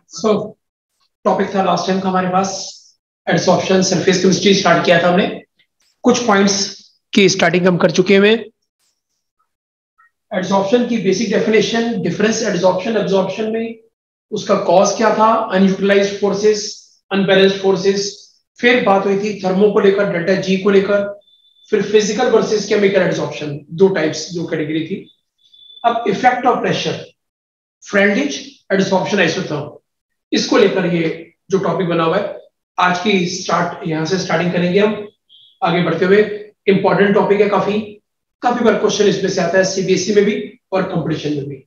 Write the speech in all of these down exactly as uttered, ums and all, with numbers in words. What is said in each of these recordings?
सो topic था last time का हमारे पास एडसॉर्प्शन सरफेस केमिस्ट्री स्टार्ट किया था हमने। कुछ पॉइंट्स की स्टार्टिंग हम कर चुके हैं। एडसॉर्प्शन की basic definition, difference adsorption absorption में, उसका कॉज क्या था, अनयूटिलाइज्ड फोर्सेस, अनबैलेंस्ड फोर्सेस, फिर बात हुई थी थर्मो को लेकर, डेल्टा जी को लेकर, फिर फिजिकल वर्सेस केमिकल एडसॉर्प्शन, दो टाइप्स, दो कैटेगरी थी। अब effect of pressure, Freundlich adsorption isotherm, इसको लेकर ये जो टॉपिक बना हुआ है आज की स्टार्ट यहां से स्टार्टिंग करेंगे हम आगे बढ़ते हुए। इंपॉर्टेंट टॉपिक है, काफी काफी बार क्वेश्चन इसमें से आता है सीबीएसई में भी और कंपटीशन में भी।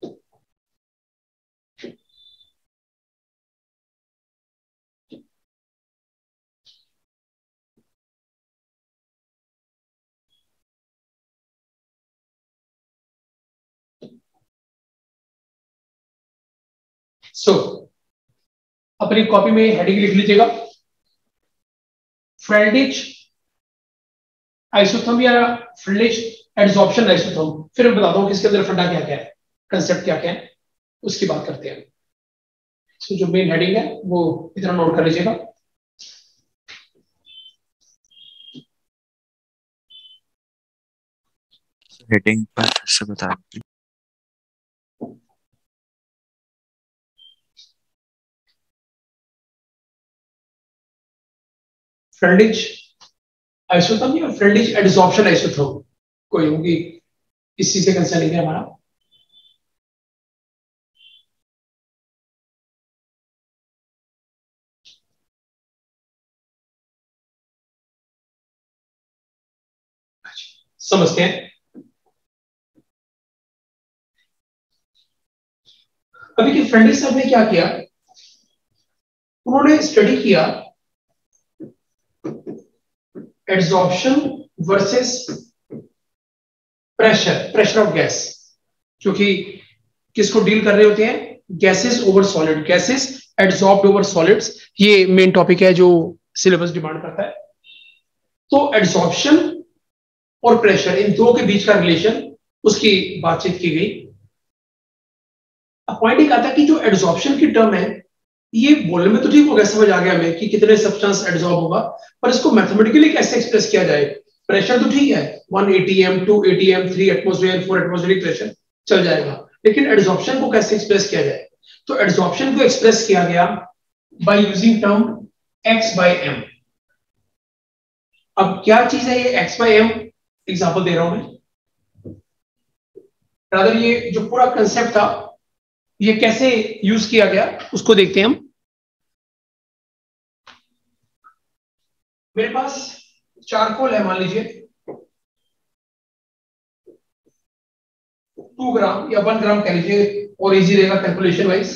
सो so, अपनी कॉपी में हेडिंग लिख लीजिएगा, फ्रेंडलिज आइसोथर्म या फ्रेंडलिज एडसॉर्प्शन आइसोथर्म। फिर मैं बताता हूं कि इसके अंदर फंडा क्या क्या है, कंसेप्ट क्या क्या है, उसकी बात करते हैं। so, जो मेन हेडिंग है वो इतना नोट कर लीजिएगा। हेडिंग पर से बता दीजिए। फ्रेंडलिज आइसोथर्म या फ्रेंडलिज एडसॉर्प्शन आइसोथर्म कोई होगी, इसी से कंसर्निंग है हमारा। समझते हैं। अभी के फ्रेंडलिज सर ने क्या किया, उन्होंने स्टडी किया adsorption versus pressure, pressure of gas, जो कि किसको डील कर रहे होते हैं, gases over solid, gases adsorbed over solids. ये मेन टॉपिक है जो सिलेबस डिमांड करता है। तो एडसॉर्प्शन और प्रेशर, इन दो के बीच का रिलेशन, उसकी बातचीत की गई। अब पॉइंट एक आता है कि जो एडसॉर्प्शन की टर्म है, ये बोलने में तो ठीक हो गया, समझ आ गया हमें कि कितने सब्सटेंस एडसॉर्ब होगा, पर इसको मैथमेटिकली कैसे एक्सप्रेस किया जाए। प्रेशर तो ठीक है, one ATM, two ATM, three atmosphere, four atmospheric pressure चल जाएगा, लेकिन एडसॉर्प्शन को कैसे एक्सप्रेस किया जाए। तो एडसॉर्प्शन को एक्सप्रेस किया गया by using term x by m। अब क्या चीज है ये x बाय m, एग्जांपल दे रहा हूं मैं। रादर ये जो पूरा कंसेप्ट था ये कैसे यूज किया गया उसको देखते हैं हम। मेरे पास चारकोल है, मान लीजिए टू ग्राम या वन ग्राम कह लीजिए और इजी रहेगा calculation wise.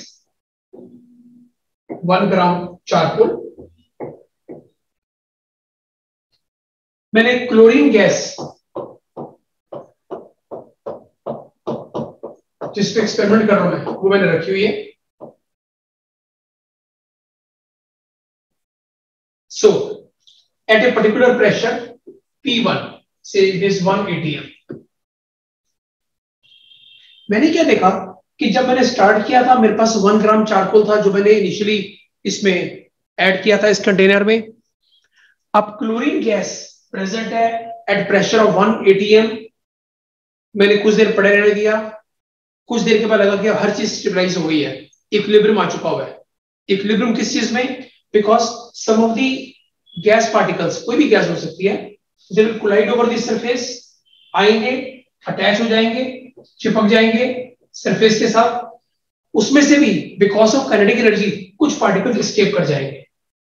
One gram charcoal, मैंने क्लोरीन गैस जिस पे एक्सपेरिमेंट कर रहा हूं मैं वो मैंने रखी हुई है। So at a particular pressure P one, say it is one ATM. मैंने क्या देखा कि जब मैंने स्टार्ट किया था मेरे पास वन ग्राम चारकोल था जो मैंने इनिशियली इसमें ऐड किया था इस कंटेनर में। अब क्लोरीन गैस प्रेजेंट है at pressure of one ATM. मैंने कुछ देर पड़े रहने दिया, कुछ देर के बाद लगा कि हर चीज स्टेबलाइज हो गई है, इक्विलिब्रियम आ चुका हुआ है। इक्विलिब्रियम किस चीज में, because some of the gas particles, कोई भी गैस हो सकती है, they will collide over the surface, आएंगे, अटैच हो जाएंगे, चिपक जाएंगे सरफेस के साथ। उसमें से भी बिकॉज ऑफ काइनेटिक एनर्जी कुछ पार्टिकल्स एस्केप कर जाएंगे,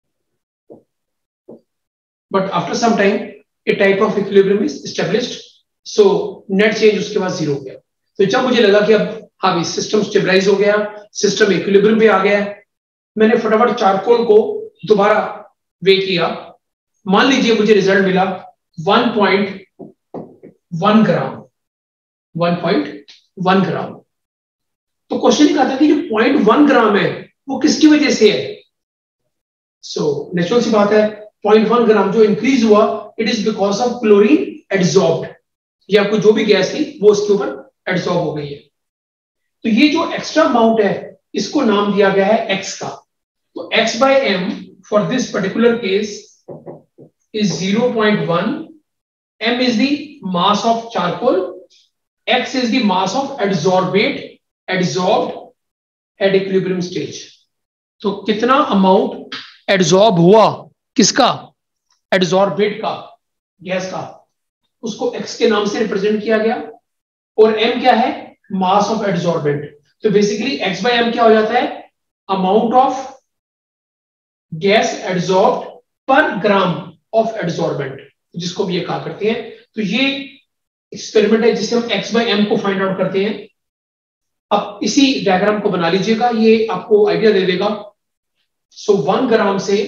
but after some time a type of equilibrium is established, so net change उसके बाद जीरो हो गया। तो जब मुझे लगा कि अब हाँ भी सिस्टम स्टेबलाइज हो गया, सिस्टम इक्विलिब्रियम पे आ गया, मैंने फटाफट चारकोल को दोबारा वे किया। मान लीजिए मुझे रिजल्ट मिला one point one gram, one point one gram. तो क्वेश्चन क्या था कि जो पॉइंट वन ग्राम है वो किसकी वजह से है। सो नेचुरल सी बात है, पॉइंट वन ग्राम जो इंक्रीज हुआ it is because of chlorine adsorbed, या कोई जो भी गैस थी वो उसके ऊपर एडसॉर्ब हो गई है। तो ये जो एक्स्ट्रा अमाउंट है इसको नाम दिया गया है x का। तो x by m for this particular case is zero point one. m is the mass of charcoal, x is the mass of adsorbate adsorbed at equilibrium stage. तो कितना अमाउंट एडजॉर्ब हुआ किसका, एडजॉर्बेट का, gas का, उसको x के नाम से रिप्रेजेंट किया गया। और m क्या है, मास ऑफ एडजॉर्बेंट। तो बेसिकली x by m क्या हो जाता है, अमाउंट ऑफ गैस एडजॉर्ब पर ग्राम ऑफ एडजॉर्बेंट, जिसको भी ये कहा करते हैं। तो ये एक्सपेरिमेंट है जिसे हम x by m को फाइंड आउट करते हैं। अब इसी डायग्राम को बना लीजिएगा, ये आपको आइडिया दे देगा। सो वन ग्राम से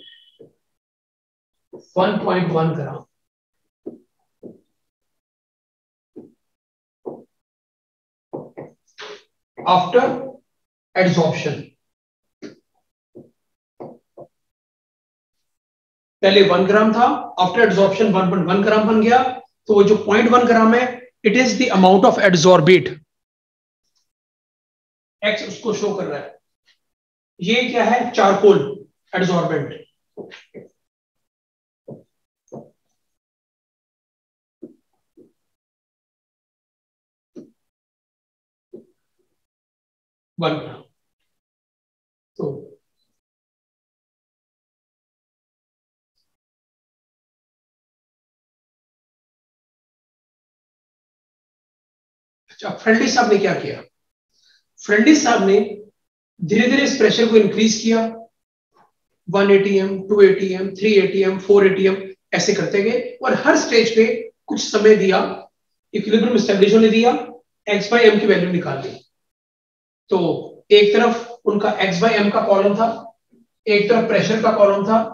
one point one gram after adsorption, पहले वन ग्राम था, after adsorption one point one gram बन गया। तो वो जो पॉइंट वन ग्राम है, it is the amount of adsorbate, x उसको शो कर रहा है। ये क्या है, चारकोल एडजॉर्बेंट। One gram. तो अच्छा, फ्रेंडली साहब ने क्या किया, फ्रेंडली साहब ने धीरे धीरे इस प्रेशर को इंक्रीज किया, one ATM, two ATM, three ATM, four ATM ऐसे करते गए, और हर स्टेज पे कुछ समय दिया, इक्विलिब्रियम एस्टेब्लिश होने दिया, x by m की वैल्यू निकाल ली। तो एक तरफ उनका x by m का कॉलम था, एक तरफ प्रेशर का कॉलम था।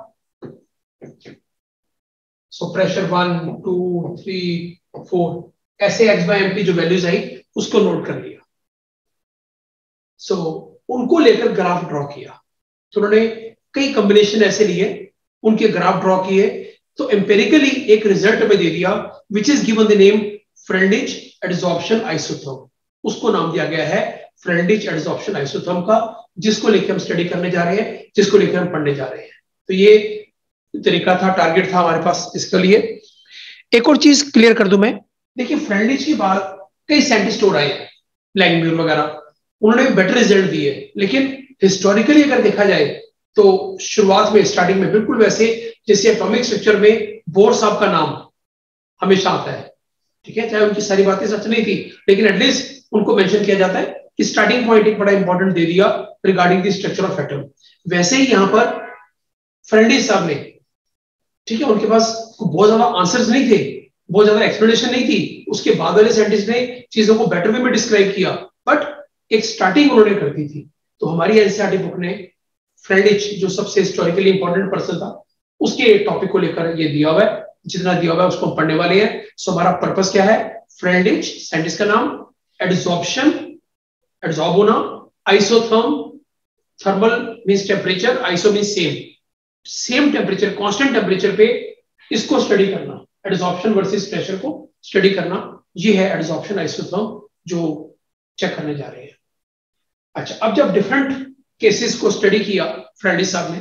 So pressure one, two, three, four, ऐसे x by m की जो वैल्यूज आई उसको नोट कर लिया। सो so, उनको लेकर ग्राफ ड्रॉ किया। तो उन्होंने कई कॉम्बिनेशन ऐसे लिए, उनके ग्राफ ड्रॉ किए, तो एम्पेरिकली एक रिजल्ट में दे दिया, which is given the name Freundlich adsorption isotherm. उसको नाम दिया गया है फ्रेंडिच एडजॉर्प्शन आइसोथर्म का, जिसको लेकर हम स्टडी करने जा रहे हैं, जिसको लेकर हम पढ़ने जा रहे हैं। तो ये तरीका था, टारगेट था हमारे पास इसके लिए। एक और चीज क्लियर कर दूं मैं, देखिए फ्रेंडिच के बाद कई साइंटिस्ट और आए, लैंगम्यूर वगैरह, उन्होंने बेटर रिजल्ट दिए। लेकिन हिस्टोरिकली अगर देखा जाए तो शुरुआत में, स्टार्टिंग में बिल्कुल वैसे जैसे एटॉमिक स्ट्रक्चर में बोर साहब का नाम हमेशा आता है, ठीक है, चाहे उनकी सारी बातें सच नहीं थी, लेकिन एटलीस्ट उनको मेंशन किया जाता है कि स्टार्टिंग पॉइंट एक बड़ा इंपॉर्टेंट दे दिया regarding the structure of atom. वैसे ही यहां पर फ्रेंडिच साहब ने, ठीक है, उनके पास बहुत ज्यादा आंसर्स नहीं थे, बहुत ज्यादा एक्सप्लेनेशन नहीं थी, उसके बाद वाले साइंटिस्ट ने चीजों को बेटर वे में डिस्क्राइब किया, बट एक स्टार्टिंग उन्होंने कर दी थी। तो हमारी एनसीईआरटी बुक ने फ्रेंडिच, जो सबसे हिस्टोरिकली इंपॉर्टेंट पर्सन था, उसके टॉपिक को लेकर ये दिया हुआ है, जितना दिया हुआ है उसको हम पढ़ने वाले हैं। सो हमारा पर्पस क्या है, फ्रेंडिच साइंटिस्ट का नाम, एडजॉर्प्शन एडजॉर्ब होना, isotherm, thermal means temperature, iso means same, same temperature, constant temperature पे इसको स्टडी करना, एडजॉर्प्शन वर्सेस प्रेशर को स्टडी करना, ये है एडजॉर्प्शन आइसोथर्म जो चेक करने जा रहे हैं। अच्छा, अब जब डिफरेंट केसेस को स्टडी किया फ्रेंडिच साहब ने,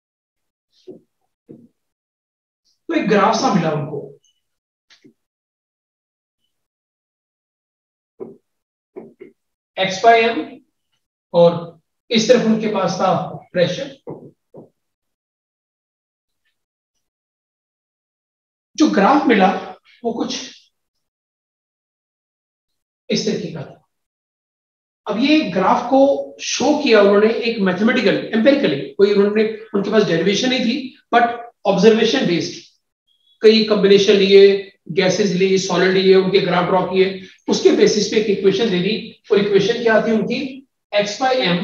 तो एक ग्राफ सा मिला उनको, x by m, और इस तरफ उनके पास था प्रेशर। जो ग्राफ मिला वो कुछ इस तरीके का था। अब ये ग्राफ को शो किया उन्होंने एक मैथमेटिकल, एम्पेरिकली, कोई उन्होंने, उनके पास डेरिवेशन नहीं थी, बट ऑब्जर्वेशन बेस्ड, कई कॉम्बिनेशन लिए, गैसेस लिए, सॉलिड लिए, उनके ग्राफ ड्रॉ किए, उसके बेसिस पे एक इक्वेशन दे दी। और इक्वेशन क्या आती है उनकी, x by m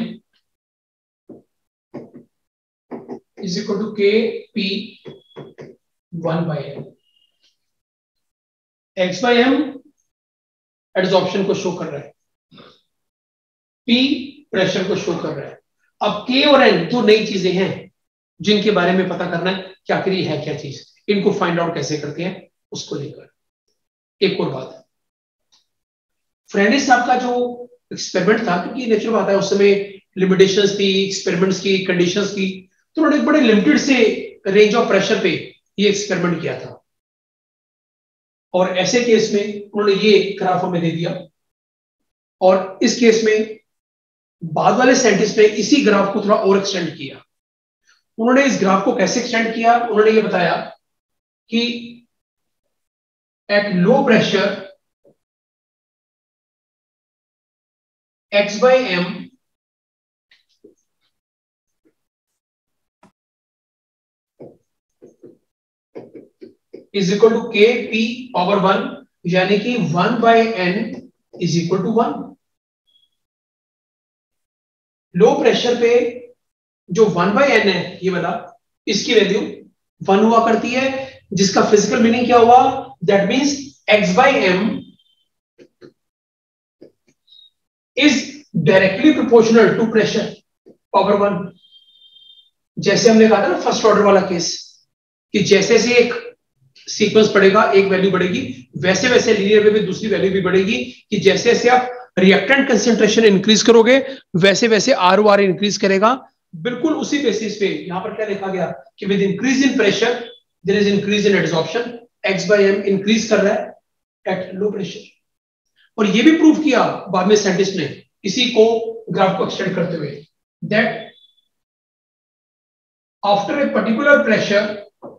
is equal to k p one by m. x by m adsorption को शो कर रहा है, P प्रेशर को शो कर रहा है। अब K और N दो नई चीजें हैं जिनके बारे में पता करना है कि आखिर ये है क्या चीज, इनको फाइंड आउट कैसे करते हैं उसको लेकर। एक और बात, फ्रेंडिच साहब का जो एक्सपेरिमेंट था, क्योंकि नेचुरल बात है उस समय लिमिटेशंस थी, एक्सपेरिमेंट्स की, कंडीशंस की, तो उन्होंने एक बड़े लिमिटेड से रेंज ऑफ प्रेशर पे ये एक्सपेरिमेंट किया था। और ऐसे केस में उन्होंने ये ग्राफ हमें दे दिया, और इस केस में बाद वाले साइंटिस्ट ने इसी ग्राफ को थोड़ा और एक्सटेंड किया। उन्होंने इस ग्राफ को कैसे एक्सटेंड किया, उन्होंने ये बताया कि at low pressure x by m is equal to k p power one, यानी कि one by n is equal to one. Low pressure पे जो वन बाई एन है ये वाला, इसकी वैल्यू वन हुआ करती है, जिसका फिजिकल मीनिंग क्या हुआ, that means x by m is directly proportional to pressure power one. जैसे हमने कहा था ना फर्स्ट ऑर्डर वाला केस, कि जैसे से एक सीक्वेंस बढ़ेगा एक वैल्यू बढ़ेगी, वैसे वैसे लीनियर वे में दूसरी वैल्यू भी बढ़ेगी, कि जैसे जैसे आप रिएक्टेंट कंसेंट्रेशन इंक्रीज करोगे वैसे वैसे आर ओ आर इंक्रीज करेगा। बिल्कुल उसी बेसिस पे यहां पर क्या लिखा गया कि with increase in pressure there is increase in adsorption, x by m increase कर रहा है एट लो प्रेशर। और ये भी प्रूव किया बाद में साइंटिस्ट ने इसी को ग्राफ को एक्सटेंड करते हुए, that after a particular pressure,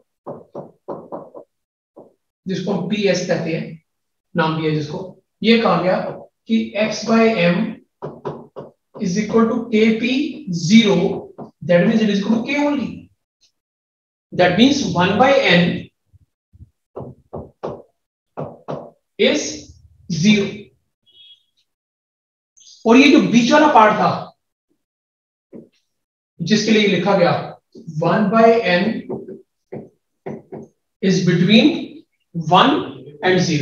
जिसको हम पी एस कहते हैं, नाम दिया जिसको, ये कहा गया कि x by m is equal to k p zero, that means it is equal to k only, that means one by n is zero. और ये जो बीच वाला पार्ट था जिसके लिए लिखा गया one by n is between one and zero.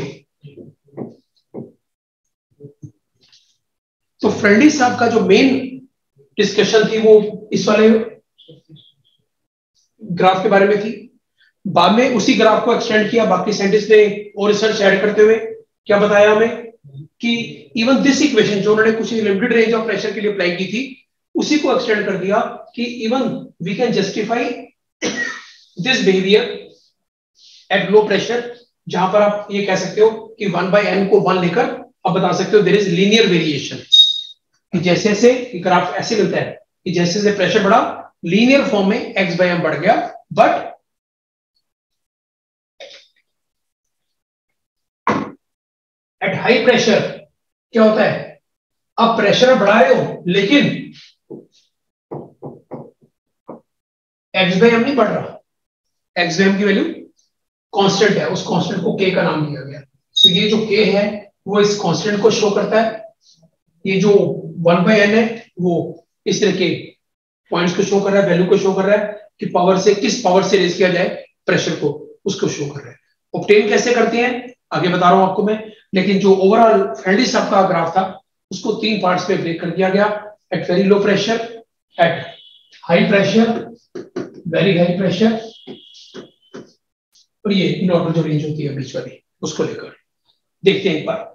तो फ्रेंडली साहब का जो मेन डिस्कशन थी वो इस वाले ग्राफ के बारे में थी। बाद में उसी ग्राफ को एक्सटेंड किया बाकी साइंटिस्ट ने और रिसर्च ऐड करते हुए क्या बताया हमें कि इवन दिस इक्वेशन जो उन्होंने कुछ लिमिटेड रेंज ऑफ प्रेशर के लिए अप्लाई की थी, उसी को एक्सटेंड कर दिया कि even we can justify this behaviour at low pressure, जहां पर आप ये कह सकते हो कि वन बाई एन को वन लेकर आप बता सकते हो देयर इज लीनियर वेरिएशन, कि जैसे जैसे ग्राफ ऐसे मिलता है कि जैसे जैसे प्रेशर बढ़ा लीनियर फॉर्म में एक्स बाई एम बढ़ गया, बट एट हाई प्रेशर क्या होता है, अब प्रेशर बढ़ा रहे हो लेकिन एक्स बाई एम नहीं बढ़ रहा, एक्स बाई एम की वैल्यू कांस्टेंट है, उस कांस्टेंट को k का नाम दिया गया। तो ये जो k है वो इस कांस्टेंट को शो करता है, ये जो वन बाई एन है वो इस तरह के पॉइंट्स को शो कर रहा है, वैल्यू को शो कर रहा है कि पावर से किस पावर से रेज किया जाए प्रेशर को, उसको शो कर रहा है। ऑब्टेन कैसे करते हैं आगे बता रहा हूं आपको मैं, लेकिन जो ओवरऑल फ्रेंडली साहब का ग्राफ था उसको तीन पार्ट्स में ब्रेक कर दिया गया, at very low pressure, at high pressure, very high pressure, और ये नॉर्मल जो रेंज होती है बीच वाली उसको लेकर देखते हैं एक बार।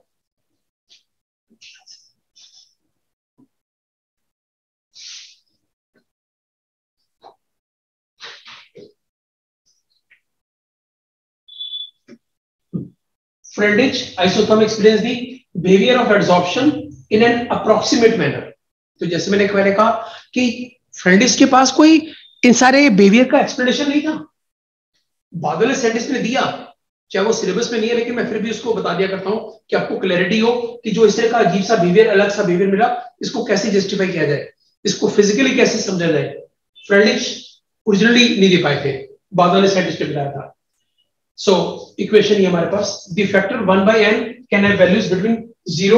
Friedrich isotherm explains the behavior of adsorption in an approximate manner। तो जैसे मैंने पहले कहा कि फ्रेंडिस के पास कोई इन सारे बिहेवियर का एक्सप्लेनेशन नहीं था, बाद वाले साइंटिस्ट ने दिया, चाहे वो सिलेबस में नहीं है लेकिन मैं फिर भी उसको बता दिया करता हूं कि आपको क्लैरिटी हो कि जो इस तरह का अजीब सा बिहेवियर, अलग सा बिहेवियर मिला, इसको कैसे जस्टिफाई किया जाए, इसको फिजिकली कैसे समझा जाए। फ्रेंडिश ओरिजिनली नहीं दे पाए थे, बाद वाले साइंटिस्ट ने बताया था। सो इक्वेशन ये हमारे पास, the factor one by n can have values between zero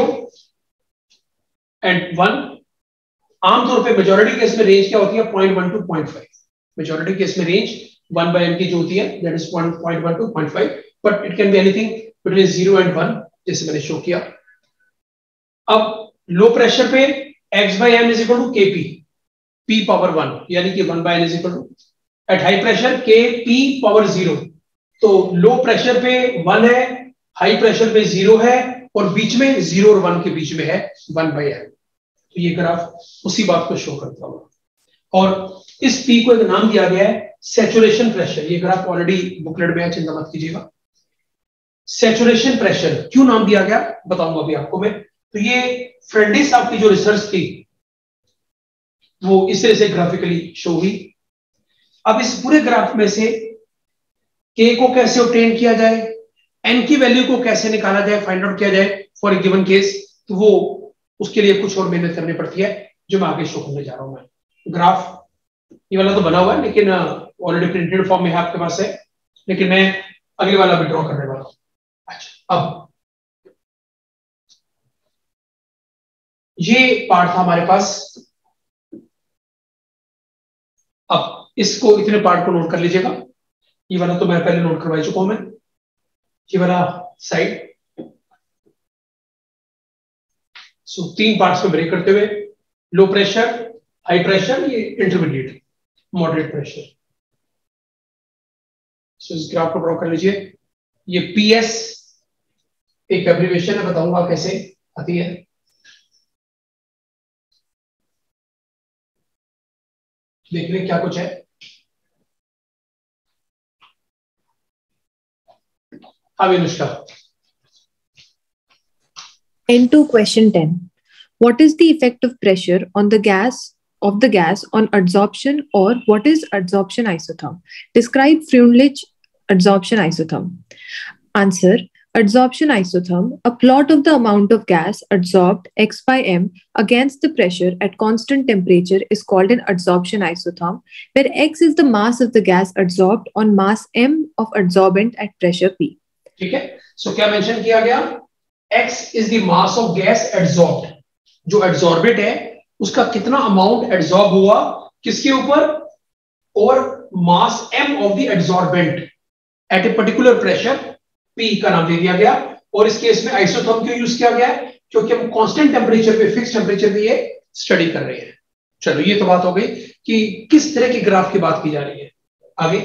and one. आमतौर पे मेजॉरिटी केस में रेंज क्या होती है, point one to point five. Majority case में रेंज वन बाय एन की जो होती है that is point one to point five, but it can be anything between zero and one, जैसे मैंने शो किया। अब लो प्रेशर पे x by m is equal to k p, p power one, यानी कि one by n is equal to, at high pressure k p power zero. तो low pressure पे one है, हाई प्रेशर पे zero है, और बीच में जीरो और वन के बीच में है वन बाय एन। तो ये ग्राफ उसी बात को शो करता होगा। और इस पी को एक नाम दिया गया है सैचुरेशन प्रेशर। ये ग्राफ ऑलरेडी बुकलेट में है, चिंता मत कीजिएगा। सैचुरेशन प्रेशर क्यों नाम दिया गया बताऊंगा अभी आपको मैं। तो ये फ्रेंडे साहब की जो रिसर्च थी वो इस तरह से ग्राफिकली शो हुई। अब इस पूरे ग्राफ में से के को कैसे ऑब्टेन किया जाए, एन की वैल्यू को कैसे निकाला जाए, फाइंड आउट किया जाए फॉर ए गिवन केस, तो वो उसके लिए कुछ और मेहनत करनी पड़ती है जो मैं आगे शो करने जा रहा हूं। मैं ग्राफ ये वाला तो बना हुआ है लेकिन ऑलरेडी प्रिंटेड फॉर्म में आपके पास है, लेकिन मैं अगले वाला भी ड्रॉ करने वाला हूं। अच्छा, अब ये पार्ट था हमारे पास। अब इसको इतने पार्ट को नोट कर लीजिएगा। ये वाला तो मैं पहले नोट करवा चुका हूं मैं, ये वाला साइड। सो तीन पार्ट्स में ब्रेक करते हुए लो प्रेशर, हाई प्रेशर, ये इंटरमीडिएट मॉडरेट प्रेशर। सो इस ग्राफ को ड्रॉ कर लीजिए। ये पीएस एक एब्रिविएशन है, बताऊंगा कैसे आती है। देख ले क्या कुछ है। हाँ Anushka. N two question ten. What is the effect of pressure on the gas of the gas on adsorption, or what is adsorption isotherm? Describe Freundlich adsorption isotherm. Answer: adsorption isotherm, a plot of the amount of gas adsorbed x by m against the pressure at constant temperature, is called an adsorption isotherm, where x is the mass of the gas adsorbed on mass m of adsorbent at pressure P. ठीक है, so so, क्या mention किया गया? x is the mass of gas adsorbed, जो adsorbate है उसका कितना amount adsorb हुआ किसके ऊपर, और mass m of the adsorbent at a particular pressure p का नाम दे दिया गया। और इस केस में आइसोथर्म क्यों यूज किया गया है, क्योंकि हम कांस्टेंट टेम्परेचर पे, फिक्स टेम्परेचर पे ये स्टडी कर रहे हैं। चलो ये तो बात हो गई कि किस तरह के ग्राफ की बात की जा रही है। आगे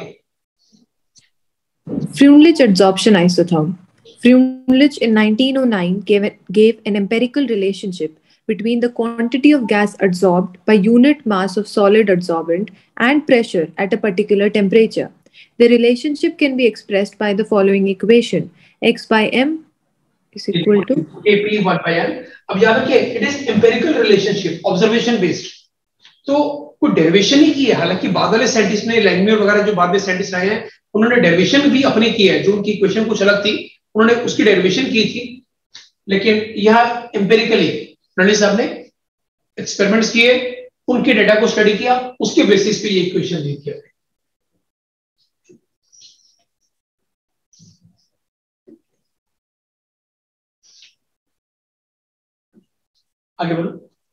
Freundlich adsorption isotherm. Freundlich in nineteen oh nine gave, gave an empirical relationship between the quantity of gas adsorbed by unit mass of solid adsorbent and pressure at a particular temperature. The relationship can be expressed by the following equation: x by m is equal to Ap one by n. अब याद रखिए, it is empirical relationship, observation based. तो कोई derivation ही की है, हालांकि बाद वाले साइंटिस्ट ने, लैंगम्यूर वगैरह जो बाद में साइंटिस्ट आए हैं, उन्होंने डेरिवेशन भी अपनी की है, जो उनकी इक्वेशन कुछ अलग थी, उन्होंने उसकी डेरिवेशन की थी। लेकिन यह एम्पिरिकली रणनीत साहब ने एक्सपेरिमेंट्स किए, उनके डेटा को स्टडी किया, उसके बेसिस पे ये इक्वेशन दी थी। आगे बोलो।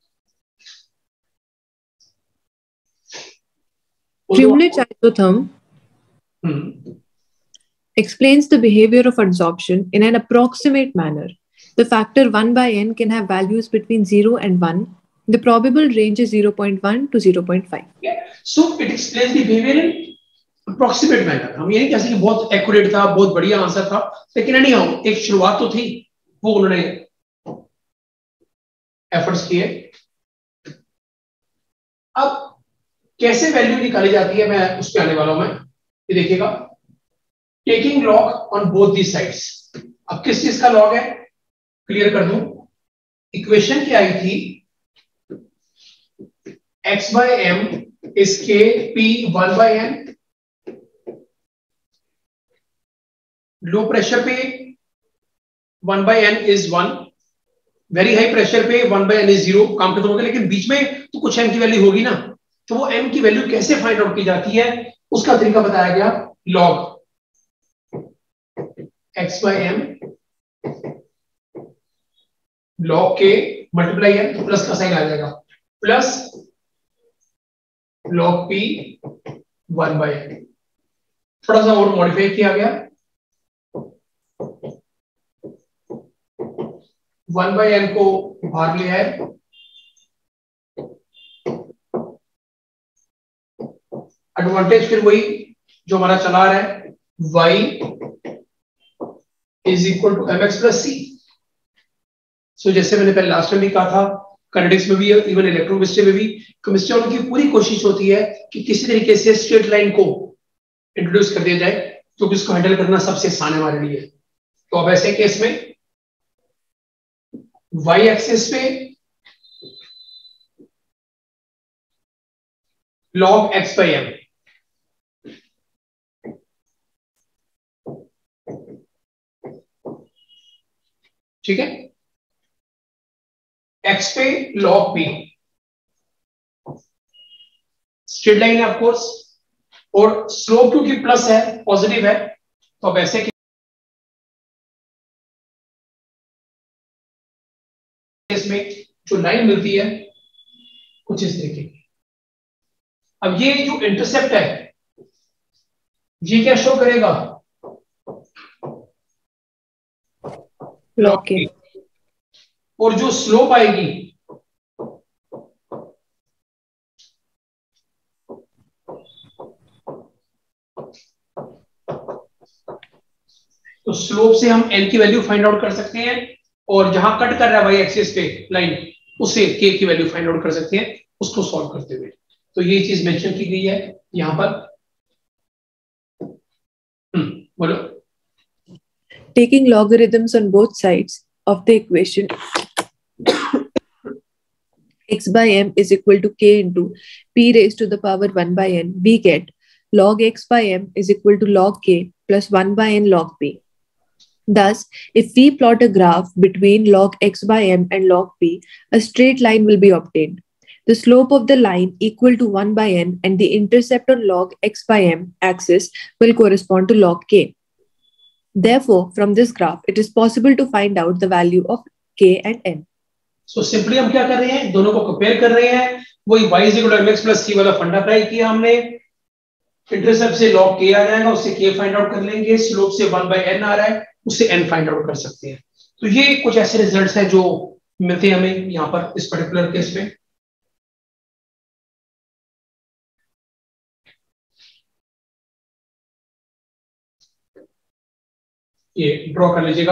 Freundlich isotherm hmm. explains the behavior of adsorption in an approximate manner. The factor one by n can have values between zero and one. The probable range is zero point one to zero point five. Yeah. So it explains the behavior in approximate manner. हम ये नहीं कह सकते कि बहुत accurate था, बहुत बढ़िया आंसर था, लेकिन नहीं हो, एक शुरुआत तो थी, वो उन्होंने एफर्ट्स किए। अब कैसे वैल्यू निकाली जाती है, मैं उस पर आने वाला हूं। मैं ये देखिएगा, taking log on both the sides. अब किस चीज का लॉग है, क्लियर कर दूं। इक्वेशन क्या आई थी, x by m is k p one by n। Low pressure पे one by n is one, very high pressure पे one by n is zero, काम खत्म हो गया। लेकिन बीच में तो कुछ m की वैल्यू होगी ना, तो वो m की वैल्यू कैसे फाइंड आउट की जाती है, उसका तरीका बताया गया, log x by m log के मल्टीप्लाई n, तो प्लस का साइन आ जाएगा, plus log p one by n। थोड़ा सा और मॉडिफाई किया गया, वन बाई n को बाहर लिया है, एडवांटेज फिर वही जो हमारा चला रहा है, y is equal to m x plus c. So जैसे मैंने पहले लास्ट टाइम भी कहा था, काइनेटिक्स में भी, इवन इलेक्ट्रोकेमिस्ट्री में भी। केमिस्ट्री वालों की पूरी कोशिश होती है कि किसी तरीके से स्ट्रेट लाइन को इंट्रोड्यूस कर दिया जाए, क्योंकि इसको हैंडल करना सबसे आसान है हमारे लिए। तो अब ऐसे केस में वाई एक्सिस पे log x by m, ठीक है, x पे log p, स्ट्रेट लाइन है ऑफ कोर्स, और स्लोप क्योंकि प्लस है, पॉजिटिव है, तो अब ऐसे केस में जो लाइन मिलती है कुछ इस तरीके की। अब ये जो इंटरसेप्ट है ये क्या शो करेगा, log k, और जो स्लोप आएगी तो स्लोप से हम n की वैल्यू फाइंड आउट कर सकते हैं, और जहां कट कर रहा है वाई एक्सिस पे लाइन उससे k की वैल्यू फाइंड आउट कर सकते हैं उसको सॉल्व करते हुए। तो ये चीज मेंशन की गई है यहां पर। हम्म बोलो। taking logarithms on both sides of the equation x by m is equal to k into p raised to the power one by n, we get log x by m is equal to log k plus one by n log p. Thus, if we plot a graph between log x by m and log p, a straight line will be obtained. The slope of the line equal to one by n and the intercept on log x by m axis will correspond to log k. Therefore, from this graph, it is possible to find out the value of k and n. So simply हम क्या कर रहे हैं, दोनों को compare कर रहे हैं, वही y is equal to mx plus c वाला फंडा अप्लाई किया हमने, इंटरसेप्ट से log k आ जाएगा, उससे k फाइंड आउट कर लेंगे, स्लोप से वन by n आ रहा है, उससे n फाइंड आउट कर सकते हैं। तो ये कुछ ऐसे रिजल्ट्स हैं जो मिलते हैं हमें यहाँ पर इस पर्टिकुलर केस में। ये ड्रॉ कर लीजिएगा।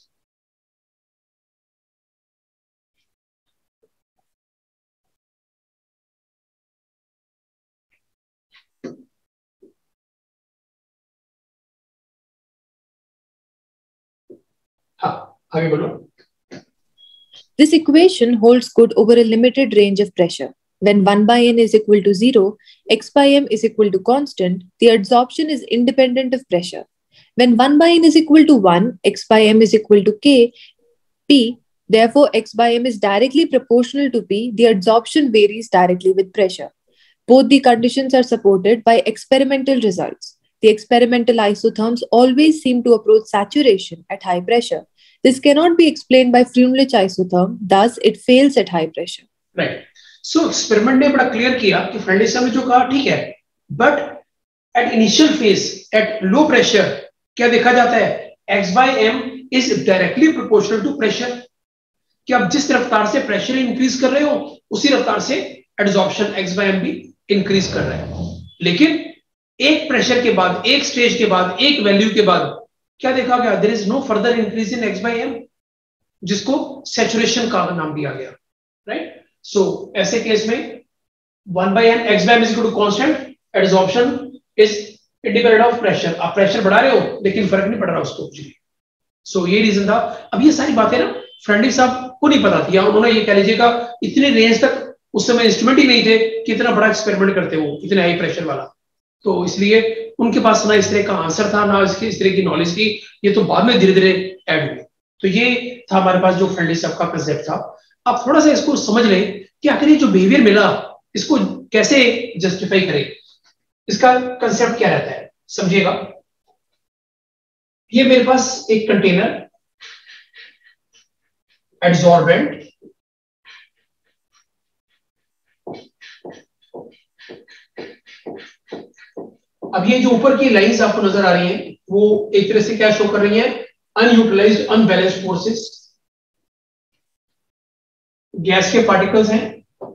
हाँ आगे बोलो। This equation holds good over a limited range of pressure. When one by n is equal to zero, x by m is equal to constant, the adsorption is independent of pressure. When one by n is equal to one, x by m is equal to k, p, therefore x by m is directly proportional to p, the adsorption varies directly with pressure. Both the conditions are supported by experimental results. The experimental isotherms always seem to approach saturation at high pressure. This cannot be explained by Freundlich isotherm, thus it fails at high pressure. Right. So experiment ने बड़ा clear किया कि फ्रेंडलिश ने जो कहा ठीक है, but at initial phase at low pressure क्या देखा जाता है, x by m is directly proportional to pressure. कि आप जिस रफ्तार से प्रेशर इंक्रीज कर रहे हो उसी रफ्तार से एड्सॉर्प्शन x by m भी इंक्रीज कर रहा है। लेकिन एक प्रेशर के बाद, एक स्टेज के बाद, एक वैल्यू के बाद क्या देखा गया, there is no further increase in x by m, जिसको सैचुरेशन का नाम दिया गया, राइट। सो ऐसे केस में one by n x by m is equal to constant, adsorption is independent of pressure। आप प्रेशर बढ़ा रहे हो लेकिन फर्क नहीं पड़ रहा उसको कुछ भी। सो ये रीजन था। अब ये सारी बातें ना फ्रेंडलिश साहब को नहीं पता थी, या उन्होंने ये कह लीजिएगा इतनी रेंज तक उस समय इंस्ट्रूमेंट ही नहीं थे कि इतना बड़ा एक्सपेरिमेंट करते हो इतने हाई प्रेशर वाला, तो इसलिए उनके पास ना इस तरह का आंसर था ना इसकी इस तरह की नॉलेज थी। ये तो बाद में धीरे धीरे ऐड हुए। तो ये था हमारे पास जो फ्रेंडलिश साहब का कंसेप्ट था। आप थोड़ा सा इसको समझ लें कि आखिर ये जो बिहेवियर मिला इसको कैसे जस्टिफाई करें, इसका कंसेप्ट क्या रहता है समझिएगा। ये मेरे पास एक कंटेनर एड्सॉर्बेंट, अब ये जो ऊपर की लाइंस आपको नजर आ रही हैं वो एक तरह से क्या शो कर रही हैं, अनयूटिलाइज्ड अनबैलेंस्ड फोर्सेस। गैस के पार्टिकल्स हैं।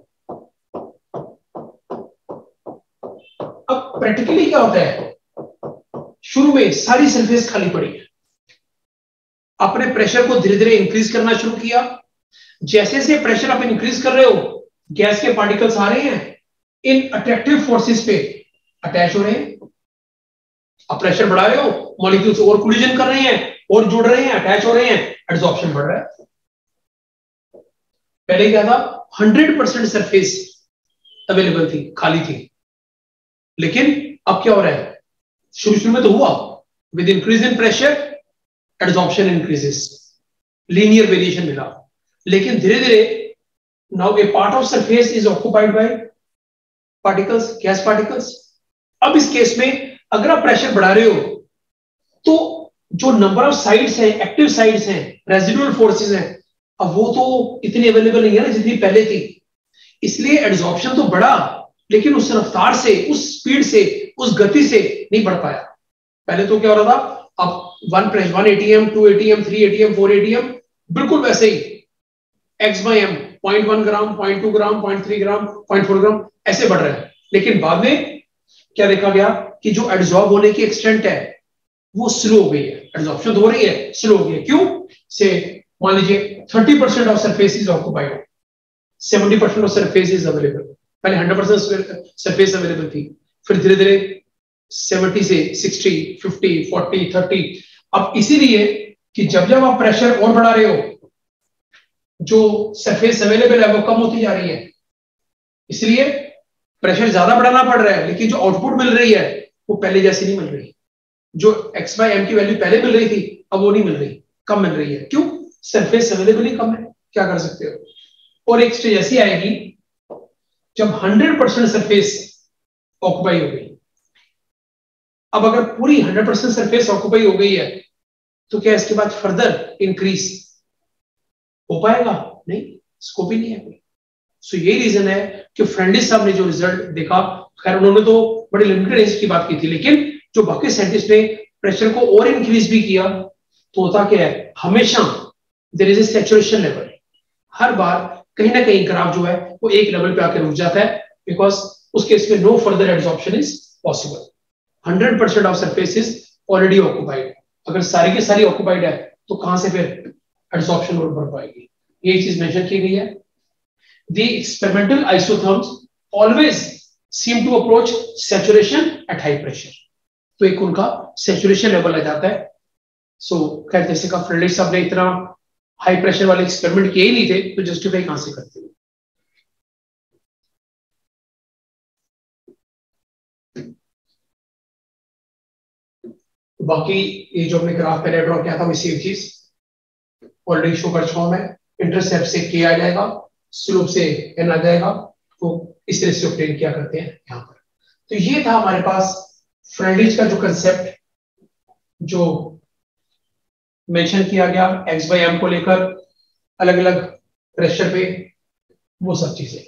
अब प्रैक्टिकली क्या होता है, शुरू में सारी सरफेस खाली पड़ी है, आपने प्रेशर को धीरे धीरे इंक्रीज करना शुरू किया, जैसे जैसे प्रेशर आप इंक्रीज कर रहे हो, गैस के पार्टिकल्स आ रहे हैं, इन अट्रैक्टिव फोर्सेस पे अटैच हो रहे हैं। आप प्रेशर बढ़ा रहे हो, मॉलिक्यूल्स और कोलिजन कर रहे हैं, और जुड़ रहे हैं, अटैच हो रहे हैं, एड्सॉर्प्शन बढ़ रहा है। पहले क्या था, हंड्रेड परसेंट सरफेस अवेलेबल थी, खाली थी, लेकिन अब क्या हो रहा है, शुरू शुरू में तो हुआ, with increase in pressure adsorption increases, linear variation मिला, लेकिन धीरे धीरे now a part of surface is occupied by particles, gas particles. अब इस केस में अगर आप प्रेशर बढ़ा रहे हो तो जो नंबर ऑफ साइड्स हैं, एक्टिव साइड्स हैं, रेजिडुअल फोर्सेस हैं, अब वो तो इतनी अवेलेबल नहीं है ना जितनी पहले थी, इसलिए एड्सॉर्प्शन तो बढ़ा, लेकिन उस रफ्तार से, उस स्पीड से, उस गति से नहीं बढ़ पाया। पहले तो क्या हो रहा था, अब one press one ATM, two ATM, three atm, four atm, बिल्कुल वैसे ही x by m, point one gram, point two gram, point three gram, point four gram, ऐसे बढ़ रहे हैं। लेकिन बाद में क्या देखा गया कि जो एड्सॉर्ब होने की एक्सटेंट है वो स्लो हो गई है, एड्सॉर्प्शन तो हो रही है, स्लो हो गई है। क्यों? से मान लीजिए thirty percent of surface is occupied, seventy percent of surface is available. पहले हंड्रेड परसेंट सरफेस अवेलेबल थी, फिर धीरे धीरे सेवेंटी से सिक्सटी, फिफ्टी, फोर्टी, थर्टी। अब इसीलिए कि जब जब आप प्रेशर और बढ़ा रहे हो, जो सरफेस अवेलेबल है वो कम होती जा रही है, इसलिए प्रेशर ज्यादा बढ़ाना पड़ रहा है, लेकिन जो आउटपुट मिल रही है वो पहले जैसी नहीं मिल रही। जो एक्स बाई एम की वैल्यू पहले मिल रही थी, अब वो नहीं मिल रही, कम मिल रही है। क्यों? सरफेस अवेलेबल ही कम है, क्या कर सकते हो। और एक स्टेज ऐसी आएगी जब हंड्रेड परसेंट सरफेस ऑक्युपाई हो गई। अब अगर पूरी हंड्रेड परसेंट सरफेस ऑक्युपाई हो गई है तो क्या इसके बाद फर्दर इंक्रीज हो पाएगा? नहीं, स्कोप ही नहीं है कोई। सो so, ये रीजन है कि फ्रेंडिस साहब ने जो रिजल्ट देखा, खैर उन्होंने तो बड़ी लिमिटेड रेंज की बात की थी, लेकिन जो बाकी साइंटिस्ट ने प्रेशर को और इंक्रीज भी किया, तो होता क्या है, हमेशा there is a saturation level. हर बार कहीं ना कहीं ग्राफ जो है वो एक लेवल पे आकर रुक जाता है, बिकॉज उस केस में no further adsorption is possible. Hundred percent of surface is already occupied. अगर सारी की सारी ऑक्युपाइड है तो कहां से फिर एड्सॉर्प्शन और बढ़ पाएगी? ये चीज मेंशन की गई है। The experimental isotherms always seem to approach saturation at high pressure. तो एक उनका saturation level आ जाता है। सो so, खैर जैसे का फ्रेडरिक साहब ने इतना हाई प्रेशर वाले एक्सपेरिमेंट किए ही नहीं थे, तो जस्टिफाई कहां से करते हैं? बाकी ये जो हमने ग्राफ पहले ड्रॉ किया था वो सेम चीज ऑलरेडी शो कर चुका हूं मैं। इंटरसेप्ट से के आ जाएगा, स्लोप से एन आ जाएगा, तो इस तरह से ऑब्टेन किया करते हैं यहाँ पर। तो ये था हमारे पास फ्रेडरिच का जो कंसेप्ट जो मेंशन किया गया एक्स बाई एम को लेकर, अलग अलग प्रेशर पे, वो सब चीजें।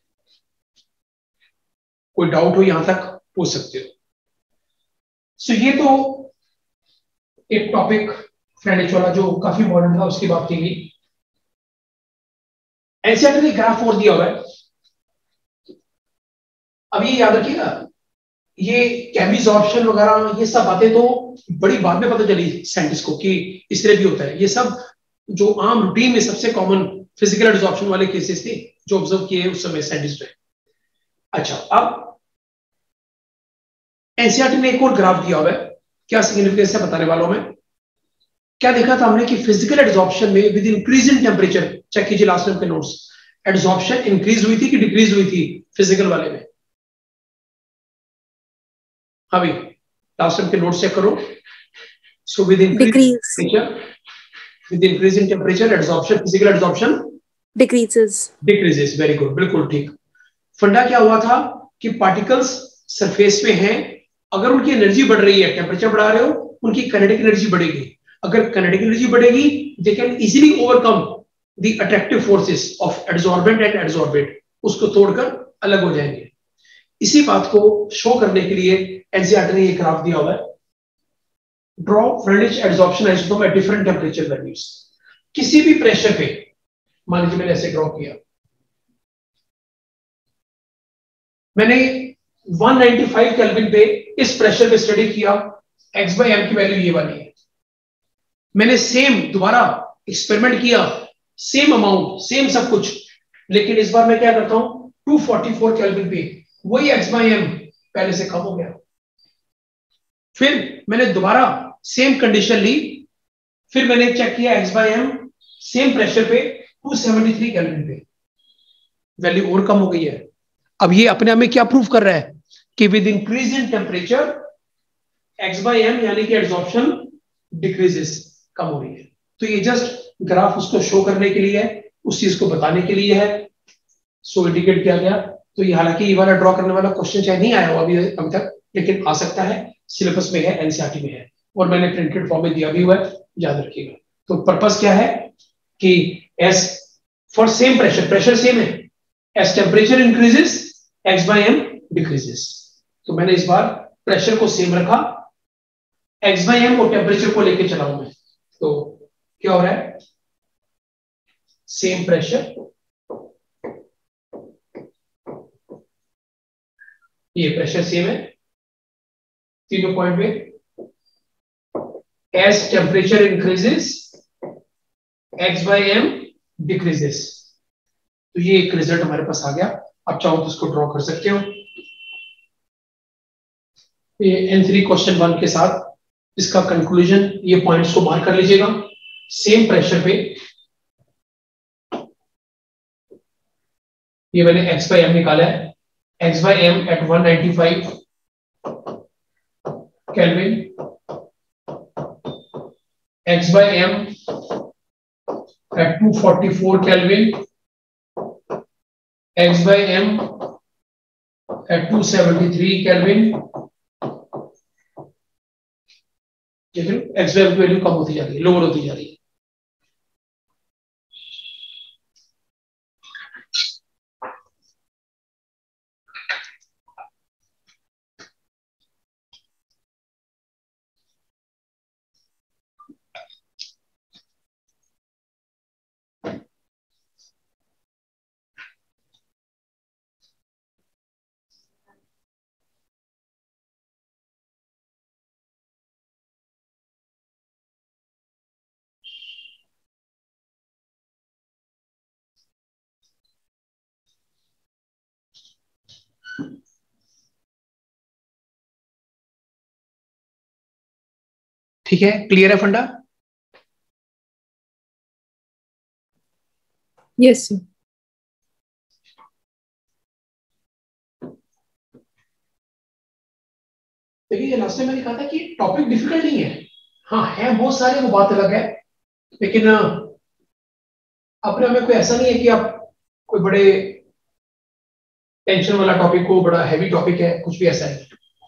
कोई डाउट हो यहां तक पूछ सकते हो। सो ये तो एक टॉपिक फ्रेडरिच वाला जो काफी इंपॉर्टेंट था, उसकी बात की गई। एनसीईआरटी ने ग्राफ और दिया हुआ है। अब ये याद रखिएगा, ये केमिसॉर्प्शन वगैरह ये सब बातें तो बड़ी बाद में पता चली साइंटिस्ट को कि इस तरह भी होता है। ये सब जो आम रूटीन में सबसे कॉमन फिजिकल एड्सॉर्प्शन वाले केसेस थे जो ऑब्जर्व किए उस समय साइंटिस्ट ने। अच्छा, अब एनसीईआरटी ने एक और ग्राफ दिया हुआ है, क्या सिग्निफिकेंस है बताने वालों में। क्या देखा था हमने कि फिजिकल एड्सॉर्प्शन में with increase in temperature, check कीजिए लास्ट टाइम के नोट्स, एड्सॉर्प्शन इंक्रीज हुई थी कि डिक्रीज हुई थी फिजिकल वाले में? हाँ भाई, लास्ट टाइम के नोट्स चेक करो। So with increase temperature, with increase in temperature adsorption, physical adsorption decreases, decreases. Very good, बिल्कुल ठीक। फंडा क्या हुआ था कि पार्टिकल्स सरफेस पे हैं, अगर उनकी एनर्जी बढ़ रही है, टेम्परेचर बढ़ा रहे हो, उनकी काइनेटिक एनर्जी बढ़ेगी। अगर काइनेटिक एनर्जी बढ़ेगी, they can easily overcome the attractive forces of adsorbent and adsorbate, उसको तोड़कर अलग हो जाएंगे। इसी बात को शो करने के लिए एनसीईआरटी ने ये ग्राफ दिया हुआ है। Draw Freundlich adsorption isotope at different temperature values. किसी भी प्रेशर पे, मान लीजिए मैंने ऐसे ड्रॉ किया, मैंने वन नाइंटी फाइव केल्विन पे इस प्रेशर पे स्टडी किया, एक्स बाई एम की वैल्यू ये वाली है। मैंने सेम दोबारा एक्सपेरिमेंट किया सेम अमाउंट, सेम सब कुछ, लेकिन इस बार मैं क्या करता हूं, टू फोर्टी फोर केल्विन पे वही एक्स बाई एम पहले से कम हो गया। फिर मैंने दोबारा सेम कंडीशन ली, फिर मैंने चेक किया x by m same pressure पे टू सेवेंटी थ्री केल्विन पे, वैल्यू और कम हो गई है। अब ये अपने आप में क्या प्रूव कर रहा है कि with increase in temperature x by m यानी कि एब्जॉर्प्शन डिक्रीजेस, कम हो रही है। तो ये जस्ट ग्राफ उसको शो करने के लिए है, उस चीज को बताने के लिए है, सो इंडिकेट किया गया। तो ये हालांकि ये वाला ड्रॉ करने वाला क्वेश्चन चाहे नहीं आया हो अभी अभी तक, लेकिन आ सकता है, सिलेबस में है, एनसीईआरटी में है, और मैंने प्रिंटेड फॉर्म में दिया भी हुआ है, याद रखिएगा। तो पर्पस क्या है कि as for same pressure, pressure same है, as temperature increases x by m decreases. तो मैंने इस बार प्रेशर को सेम रखा, एक्स बाई एम और टेम्परेचर को लेके चला हूं मैं। तो क्या हो रहा है, सेम प्रेशर, ये प्रेशर सेम है तीनों पॉइंट पे, as temperature increases x by m decreases. तो ये एक रिजल्ट हमारे पास आ गया। आप चाहो तो इसको ड्रॉ कर सकते हो। ये एन थ्री क्वेश्चन वन के साथ इसका कंक्लूजन, ये पॉइंट्स को मार्क कर लीजिएगा। सेम प्रेशर पे ये मैंने एक्स बाई एम निकाला है, x by m at one ninety five kelvin, x by m at two forty four kelvin, x by m at two seventy three kelvin. लेकिन x by m की value कम होती जा रही है, lower होती जा रही है। ठीक है, क्लियर है फंडा? Yes sir. देखिए, ये लास्ट में मैंने कहा था कि टॉपिक डिफिकल्ट नहीं है, हाँ है बहुत सारे, वो बात अलग है, लेकिन अपने में कोई ऐसा नहीं है कि आप कोई बड़े टेंशन वाला टॉपिक को बड़ा हैवी टॉपिक है, कुछ भी ऐसा है।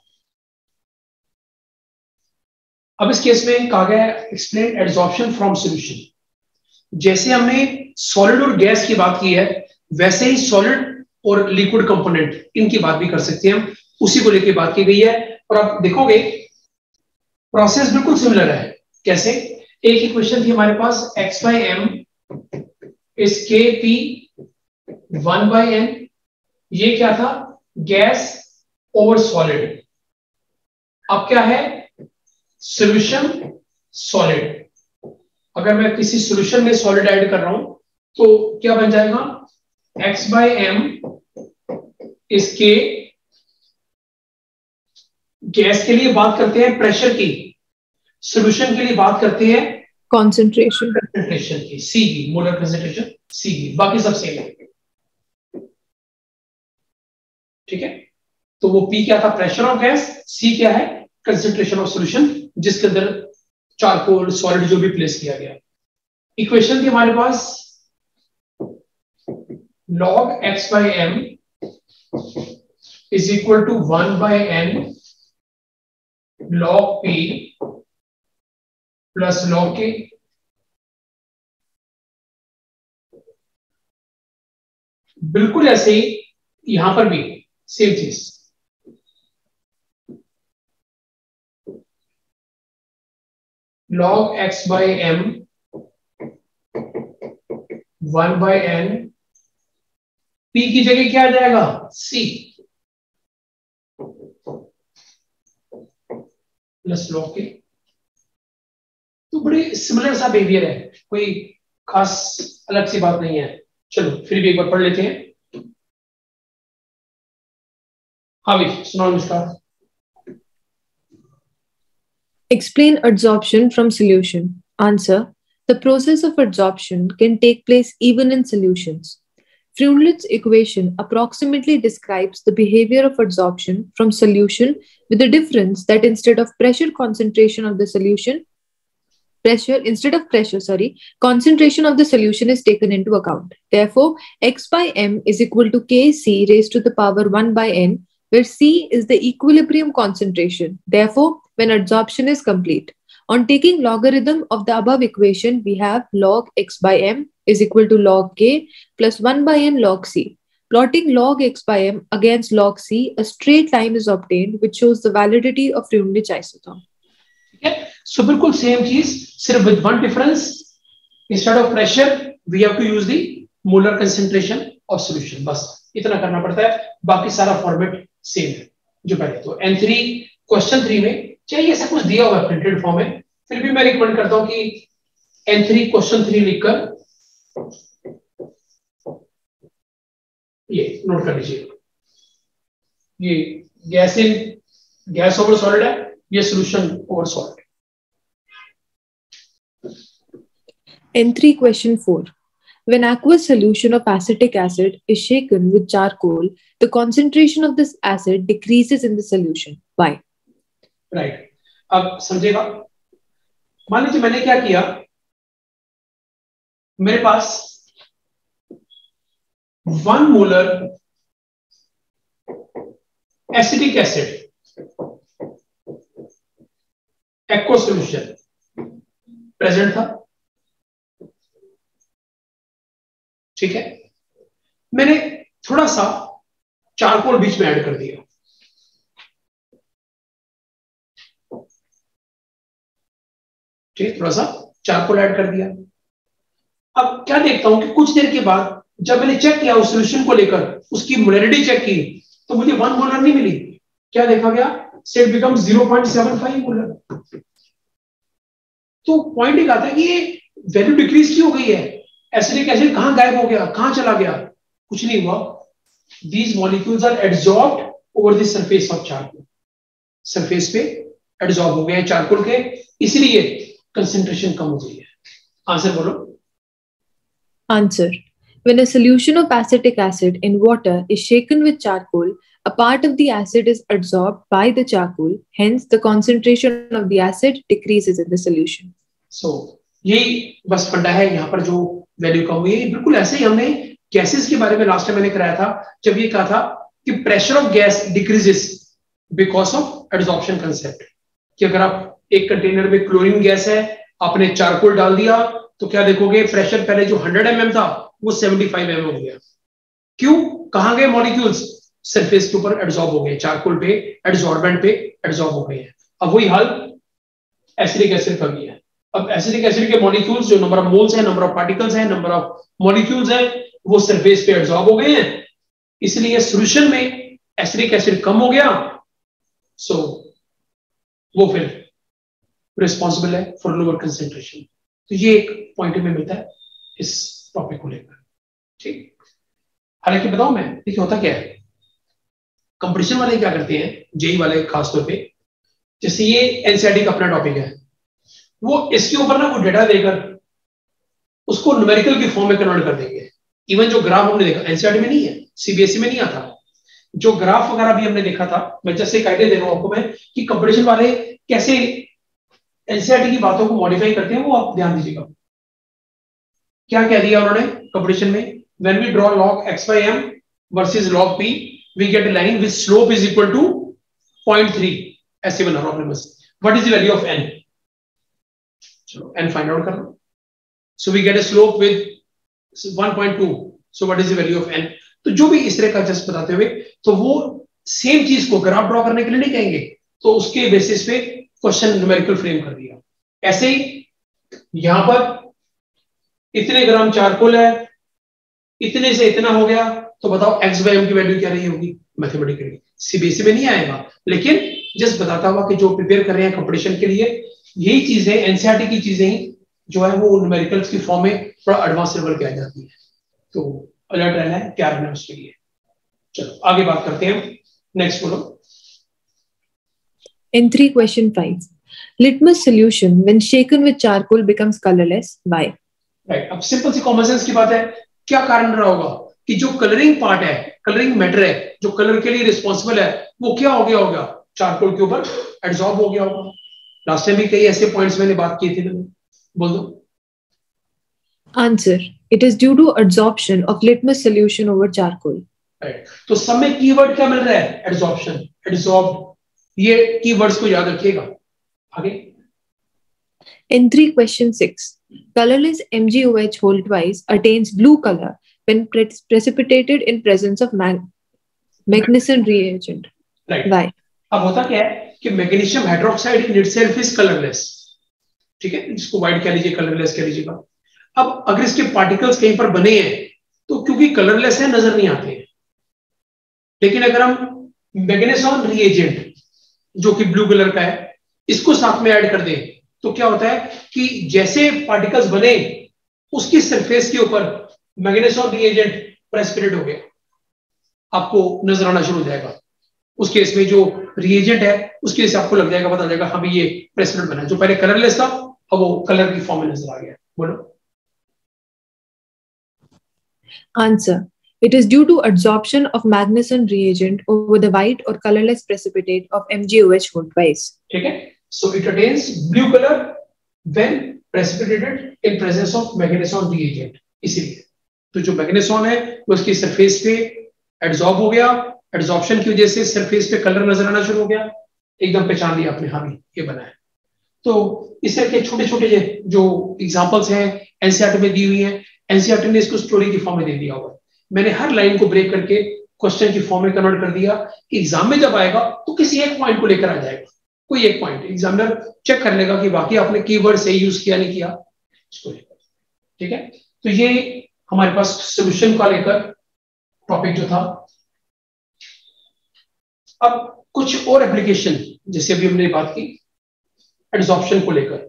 अब इस केस में कहा गया एक्सप्लेन एड्सॉर्प्शन फ्रॉम सॉल्यूशन। जैसे हमने सॉलिड और गैस की बात की है, वैसे ही सॉलिड और लिक्विड कंपोनेंट इनकी बात भी कर सकते हैं हम, उसी को लेकर बात की गई है। और आप देखोगे प्रोसेस बिल्कुल सिमिलर है। कैसे? एक इक्वेशन थी हमारे पास, x by m is k p one by n. ये क्या था? Gas over solid. अब क्या है? Solution solid. अगर मैं किसी सॉल्यूशन में सॉलिड ऐड कर रहा हूं तो क्या बन जाएगा? X by m is k, gas के लिए बात करते हैं प्रेशर की, सॉल्यूशन के लिए बात करते हैं कॉन्सेंट्रेशन कंसंट्रेशन की, सी की, मोलर कंसंट्रेशन सी की, बाकी सब सेम है। ठीक है, तो वो पी क्या था? प्रेशर ऑफ गैस, सी क्या है? कंसंट्रेशन ऑफ सॉल्यूशन, जिसके अंदर चारकोल सॉलिड जो भी प्लेस किया गया। इक्वेशन थी हमारे पास log x by m is equal to one by n log p plus log k। बिल्कुल ऐसे ही यहां पर भी सेम चीज, log x by m one by n, p की जगह क्या आ जाएगा? c plus log k। तो बड़ी सिमिलर सा बिहेवियर है, कोई खास अलग सी बात नहीं है। चलो फिर भी एक बार पढ़ लेते हैं। हाँ भी सुनाओ Anushka. Explain adsorption from solution. Answer. The process of adsorption can take place even in solutions. Freundlich's equation approximately describes the behavior of adsorption from solution with the difference that instead of pressure concentration of the solution, pressure instead of pressure, sorry, concentration of the solution is taken into account. Therefore, x by m is equal to kc raised to the power one by n, where c is the equilibrium concentration. Therefore, when adsorption is complete. On taking logarithm of the above equation, we have log x by m is equal to log k plus one by n log c. Plotting log x by m against log c, a straight line is obtained which shows the validity of Freundlich isotherm. ठीक है, सो बिल्कुल same चीज, सिर्फ with one difference, instead of pressure we have to use the molar concentration of solution, बस इतना करना पड़ता है, बाकी सारा फॉर्मेट सेम है जो पहले। तो एन थ्री क्वेश्चन थ्री में चाहिए ऐसा कुछ दिया हुआ है प्रिंटेड फॉर्म में, फिर भी मैं रिकमेंड करता हूं कि एन थ्री क्वेश्चन थ्री लिखकर ये नोट कर लीजिए। ये gas in gas over solid है, ये solution over solid. N three question four. When aqueous solution of acetic acid is shaken with charcoal, the concentration of this acid decreases in the solution. Why? Right. अब समझेगा, मान लीजिए मैंने क्या किया, मेरे पास one molar acetic acid aqua solution present था, ठीक है। मैंने थोड़ा सा चारकोल बीच में ऐड कर दिया, ठीक, थोड़ा सा चारकोल ऐड कर दिया। अब क्या देखता हूं कि कुछ देर के बाद जब मैंने चेक किया उस सॉल्यूशन को लेकर, उसकी मोलरिटी चेक की, तो मुझे वन मोलर नहीं मिली। क्या देखा गया, set become zero point seven five molar. तो पॉइंट एक आता है कि ये वैल्यू डिक्रीज क्यों हो गई है, एसिडिक एसिड कहां गायब हो गया, कहां चला गया, कुछ नहीं हुआ। These molecules are adsorbed over the surface of charcoal, surface पे एडसॉर्ब हो गए हैं चारकोल के, इसलिए कंसंट्रेशन कम हो गई है। आंसर बोलो। Answer. When a solution of acetic acid in water is shaken with charcoal, a part of the acid is absorbed by the charcoal, hence the concentration of the acid decreases in the solution. So, यही बस फंडा है यहाँ पर जो value कम हुई है। बिल्कुल ऐसे ही हमने गैसेस के बारे में लास्ट टाइम मैंने कराया था, जब ये कहा था कि pressure of gas decreases because of adsorption concept, कि अगर आप एक कंटेनर में क्लोरीन गैस है, आपने चारकोल डाल दिया, तो क्या देखोगे, प्रेशर पहले जो हंड्रेड एम एम था वो सेवेंटी फाइव एम एम हो गया। क्यों, कहां गए मॉलिक्यूल्स, सरफेस के ऊपर एडसॉर्ब हो गए, चारकोल पे एडसॉर्बेंट पे एडसॉर्ब हो गए हैं। अब वही हाल एसिडिक एसिड का भी है। अब एसिडिक एसिड के मॉलिक्यूल्स जो नंबर ऑफ मोल्स है, नंबर ऑफ पार्टिकल्स है, नंबर ऑफ मॉलिक्यूल्स है, वो सरफेस पे एडसॉर्ब हो गए हैं, इसलिए सॉल्यूशन में एसिडिक एसिड कम हो गया, सो वो फिर रिस्पॉन्सिबल है फॉर लोअर कंसेंट्रेशन। तो ये एक पॉइंट में मिलता है इस टॉपिक को लेकर, ठीक। हालांकि बताऊं मैं, देखिए होता क्या है, कंपटीशन वाले क्या करते हैं, जेई वाले खासतौर पे, जैसे ये एनसीईआरटी का अपना टॉपिक है, वो इसके ऊपर ना कोई डेटा देकर उसको न्यूमेरिकल की फॉर्म में कन्वर्ट कर देंगे। इवन जो ग्राफ हमने देखा एनसीईआरटी में नहीं है, सीबीएसई में नहीं आता, जो ग्राफ वगैरह भी हमने देखा था, मैं जैसे एक आइडिया दे रहा हूं आपको मैं कि कंपटीशन वाले कैसे एनसीईआरटी की बातों को मॉडिफाई करते हैं, वो आप ध्यान दीजिएगा। क्या कह दिया उन्होंने कंपटीशन में, when we draw log x by m versus log p we get a line with slope is equal to zero point three, ऐसे बना प्रॉब्लम में। What is the value of n, चलो n फाइंड आउट कर लो। So we get a slope with one point two, so what is the value of n। तो जो भी इस तरह का जस्ट बताते हुए, तो वो सेम चीज को ग्राफ ड्रॉ करने के लिए नहीं कहेंगे, तो उसके बेसिस पे क्वेश्चन न्यूमेरिकल फ्रेम कर दिया। ऐसे ही यहां पर इतने ग्राम चारकोल है, इतने से इतना हो गया, तो बताओ x बाय m की वैल्यू क्या रही होगी मैथमेटिकली। सीबीएसई में नहीं आएगा, लेकिन जस्ट बताता हुआ कि जो प्रिपेयर कर रहे हैं कंपटीशन के लिए, यही चीजें एनसीईआरटी की चीजें ही जो है वो न्यूमेरिकल्स की फॉर्म में थोड़ा एडवांस लेवल की आ जाती है, तो अलर्ट रहना है, क्या रहना है उसके लिए। चलो आगे बात करते हैं, नेक्स्ट बोलो। In three question five, litmus solution when shaken with charcoal becomes colorless. Why? Right, अब सिंपल सी कॉमन सेंस की बात है, क्या कारण रहा होगा कि जो कलरिंग पार्ट है, कलरिंग मैटर है, जो कलर के लिए रिस्पॉन्सिबल है, वो क्या हो गया होगा, चारकोल के ऊपर एब्जॉर्ब हो गया होगा। लास्ट टाइम भी कई ऐसे पॉइंट्स मैंने बात की थी, बोल दो। Answer: it is due to adsorption of litmus solution over charcoal. Right, तो सब में कीवर्ड क्या मिल रहा है, एब्जॉर्प्शन, एब्जॉर्ब, ये कीवर्ड्स को याद रखिएगा। आगे In three question six, colorless M g O H whole twice attains blue color when pre precipitated in presence of mag magnesium reagent. Right, Why? अब होता क्या है कि magnesium hydroxide in itself is colourless, ठीक है, जिसको white कह लीजिए, कलरलेस कह लीजिएगा। अब अगर इसके पार्टिकल्स कहीं पर बने हैं तो क्योंकि कलरलेस है नजर नहीं आते हैं, लेकिन अगर हम मैग्नीशियम रिएजेंट जो कि ब्लू कलर का है इसको साथ में ऐड कर दें तो क्या होता है कि जैसे पार्टिकल्स बने उसकी सरफेस के ऊपर मैग्नीशियम रिएजेंट प्रेसिपिटेट हो गया, आपको नजर आना शुरू हो जाएगा। उस केस में जो रिएजेंट है उसके से आपको लग जाएगा, पता लगेगा हाँ भी ये प्रेसिपिटेट बना है, जो पहले कलरलेस था अब वो कलर की फॉर्म में नजर आ गया। बोलो। Answer: it is due to adsorption of magnesium reagent over the white or colorless precipitate of M g O H whole twice. ठीक है, so it attains blue color when precipitated in presence of magnesium reagent। इसीलिए तो जो magnesium है वो उसकी surface पे adsorb हो गया, एड्सॉर्प्शन की वजह से सरफेस पे कलर नजर आना शुरू हो गया, एकदम पहचान लिया आपने, हाँ भी ये बना है। तो इस तरह के छोटे छोटे जो एग्जांपल्स हैं एनसीईआरटी में दी हुई हैं, एनसीईआरटी ने इसको स्टोरी की फॉर्म में दे दिया हुआ है। मैंने हर लाइन को ब्रेक करके क्वेश्चन की फॉर्म में कन्वर्ट कर दिया कि एग्जाम में जब आएगा तो किसी एक पॉइंट को लेकर आ जाएगा, कोई एक पॉइंट एग्जामिनर चेक कर लेगा कि बाकी आपने कीवर्ड सही यूज किया नहीं किया, इसको लेकर। ठीक है, तो ये हमारे पास सोल्यूशन का लेकर टॉपिक जो था। अब कुछ और एप्लीकेशन जैसे अभी हमने बात की एड्सॉर्प्शन को लेकर,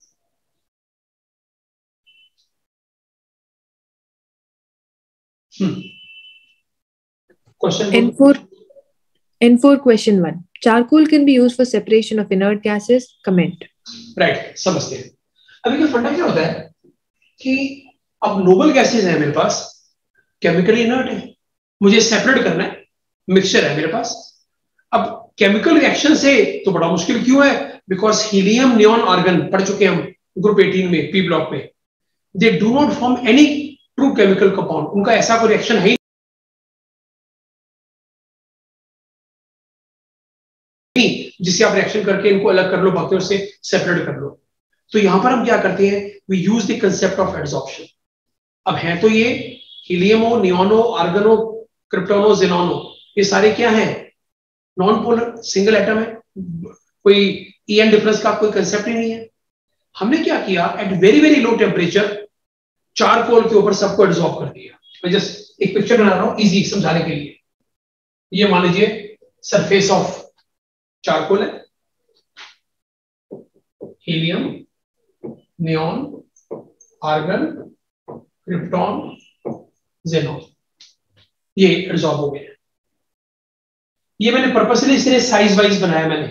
question N four N four question one, charcoal can be used for separation of inert gases. Comment. Right right, समझते हैं। अभी का फंडा क्या होता है कि अब नोबल गैसेज है मेरे पास, केमिकली इनर्ट है, मुझे सेपरेट करना है, मिक्सचर है मेरे पास। अब केमिकल रिएक्शन से तो बड़ा मुश्किल क्यों है, बिकॉज हीलियम नियॉन आर्गन पढ़ चुके हैं हम ग्रुप अठारह में, पी ब्लॉक में, they do not form any true chemical compound, उनका ऐसा कोई रिएक्शन है जिससे आप रिएक्शन करके इनको अलग कर लो, बाकी से सेपरेट कर लो। तो यहां पर हम क्या करते हैं, we use the concept of adsorption. अब है तो ये हीलियमो, नियोनो, आर्गनो, क्रिप्टोनो, जेनोनो, ये सारे क्या हैं, नॉन पोलर सिंगल एटम है, कोई ई एन डिफरेंस का कोई कंसेप्ट ही नहीं है। हमने क्या किया, at very very low temperature charcoal के ऊपर सबको एड्सॉर्ब कर दिया। मैं जस्ट एक पिक्चर बना रहा हूं इजी समझाने के लिए। ये मान लीजिए सरफेस ऑफ चारकोल है, helium, neon, argon, krypton, xenon, ये एड्सॉर्ब हो गए। ये मैंने पर्पसली इस तरह साइज वाइज बनाया मैंने।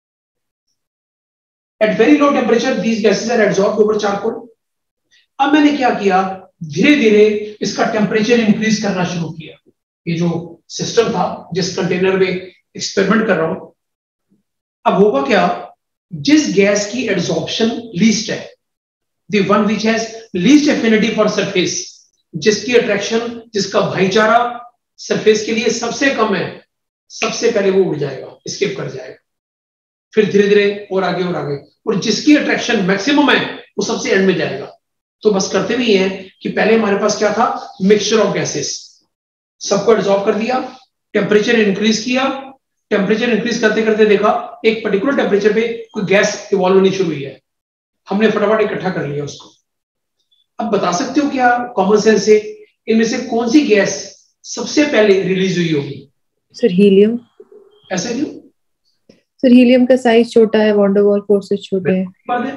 At very low temperature these gases are adsorbed over charcoal. अब मैंने क्या किया, धीरे धीरे इसका टेम्परेचर इंक्रीज करना शुरू किया। ये जो सिस्टम था जिस कंटेनर में एक्सपेरिमेंट कर रहा हूं, अब होगा क्या, जिस गैस की एड्सॉर्प्शन लीस्ट है, the one which has least affinity for surface, जिसकी अट्रैक्शन, जिसका भाईचारा सरफेस के लिए सबसे कम है, सबसे पहले वो उड़ जाएगा, स्किप कर जाएगा, फिर धीरे धीरे और आगे और आगे, और जिसकी अट्रैक्शन मैक्सिमम है वो सबसे एंड में जाएगा। तो बस करते भी हैं कि पहले हमारे पास क्या था, मिक्सचर ऑफ गैसेस, सबको एड्सॉर्ब कर दिया, टेम्परेचर इंक्रीज किया, टेम्परेचर इंक्रीज करते करते देखा एक पर्टिकुलर टेम्परेचर पे कोई गैस इवॉल्व होनी शुरू हुई है, हमने फटाफट इकट्ठा कर लिया उसको। अब बता सकते हो क्या कॉमन सेंस से इनमें से कौन सी गैस सबसे पहले रिलीज हुई होगी? Sir helium. ऐसा क्यों? सर हीलियम का साइज छोटा है, वॉन डेर वाल्स फोर्सेस छोटे हैं। बात है,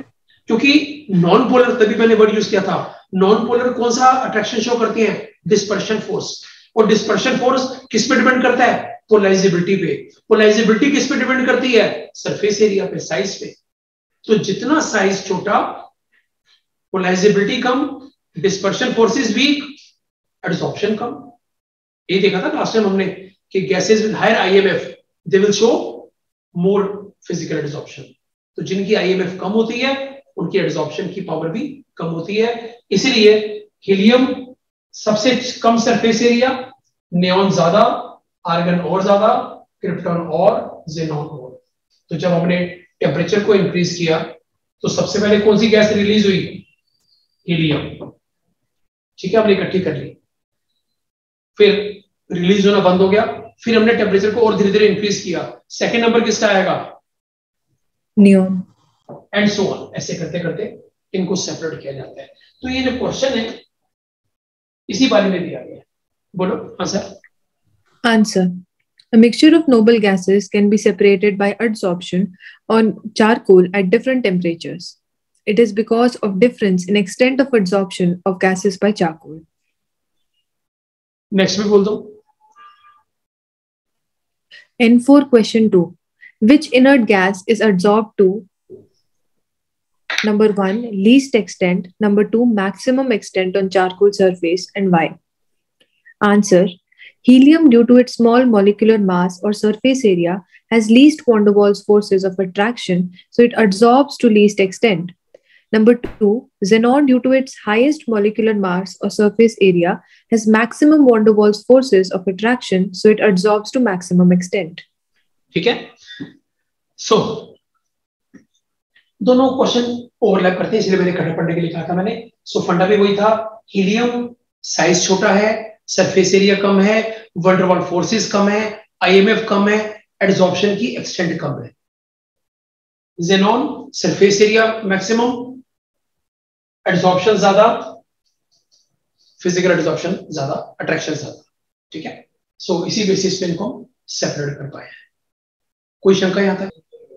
क्योंकि नॉन पोलर, तभी मैंने वर्ड यूज किया था, नॉन पोलर कौन सा अट्रैक्शन शो करती है? Dispersion force. और डिस्पर्शन फोर्स किस पे डिपेंड करता है? पोलराइजेबिलिटी पे। पोलराइजेबिलिटी किस पे डिपेंड करती है? सरफेस एरिया पे, साइज पे। तो जितना साइज छोटा, पोलराइजेबिलिटी कम, dispersion force is weak, adsorption कम। ये देखा था लास्ट टाइम हमने कि gases with higher IMF they will show more physical adsorption. तो जिनकी आईएमएफ कम होती है उनकी एडसॉर्प्शन की पावर भी कम होती है। इसीलिए हीलियम सबसे कम सरफेस एरिया, नियॉन ज्यादा, आर्गन और ज्यादा, क्रिप्टॉन और जेनॉन और। तो जब हमने टेम्परेचर को इंक्रीज किया तो सबसे पहले कौन सी गैस रिलीज हुई? हीलियम। ठीक है, हमने इकट्ठी कर ली, फिर रिलीज होना बंद हो गया, फिर हमने टेम्परेचर को और धीरे धीरे इंक्रीज किया, सेकंड नंबर किसका आएगा? नियॉन। And so on. ऐसे करते करते इनको सेपरेट किया जाता है। तो ये जो क्वेश्चन है इसी बारे में दिया गया है। बोलो answer. Answer. A mixture of noble gases can be separated by adsorption on charcoal at different temperatures. It is because of difference in extent of adsorption of gases by charcoal. Next भी बोल दो। N four question two. Which inert gas is adsorbed to number one, least extent, number two, maximum extent on charcoal surface, and why? Answer. Helium, due to its small molecular mass or surface area, has least van der Waals forces of attraction, so it adsorbs to least extent. Number two, xenon, due to its highest molecular mass or surface area, has maximum van der Waals forces of attraction, so it adsorbs to maximum extent. ठीक है, so so, दोनों question overlap करते हैं, इसलिए मैंने इकट्ठा पढ़ने के लिए कहा था मैंने। सो so, फंडा भी वही था, हीलियम साइज छोटा है, सरफेस एरिया कम है, van der Waals फोर्सेस कम है, आईएमएफ कम है, एडसॉर्प्शन की एक्सटेंट कम है। Xenon surface area maximum, adsorption ज्यादा, फिजिकल एडसॉर्प्शन ज्यादा, अट्रैक्शन ज्यादा। ठीक है, सो so, इसी बेसिस पे इनको सेपरेट कर पाए हैं। कोई शंका यहां तक?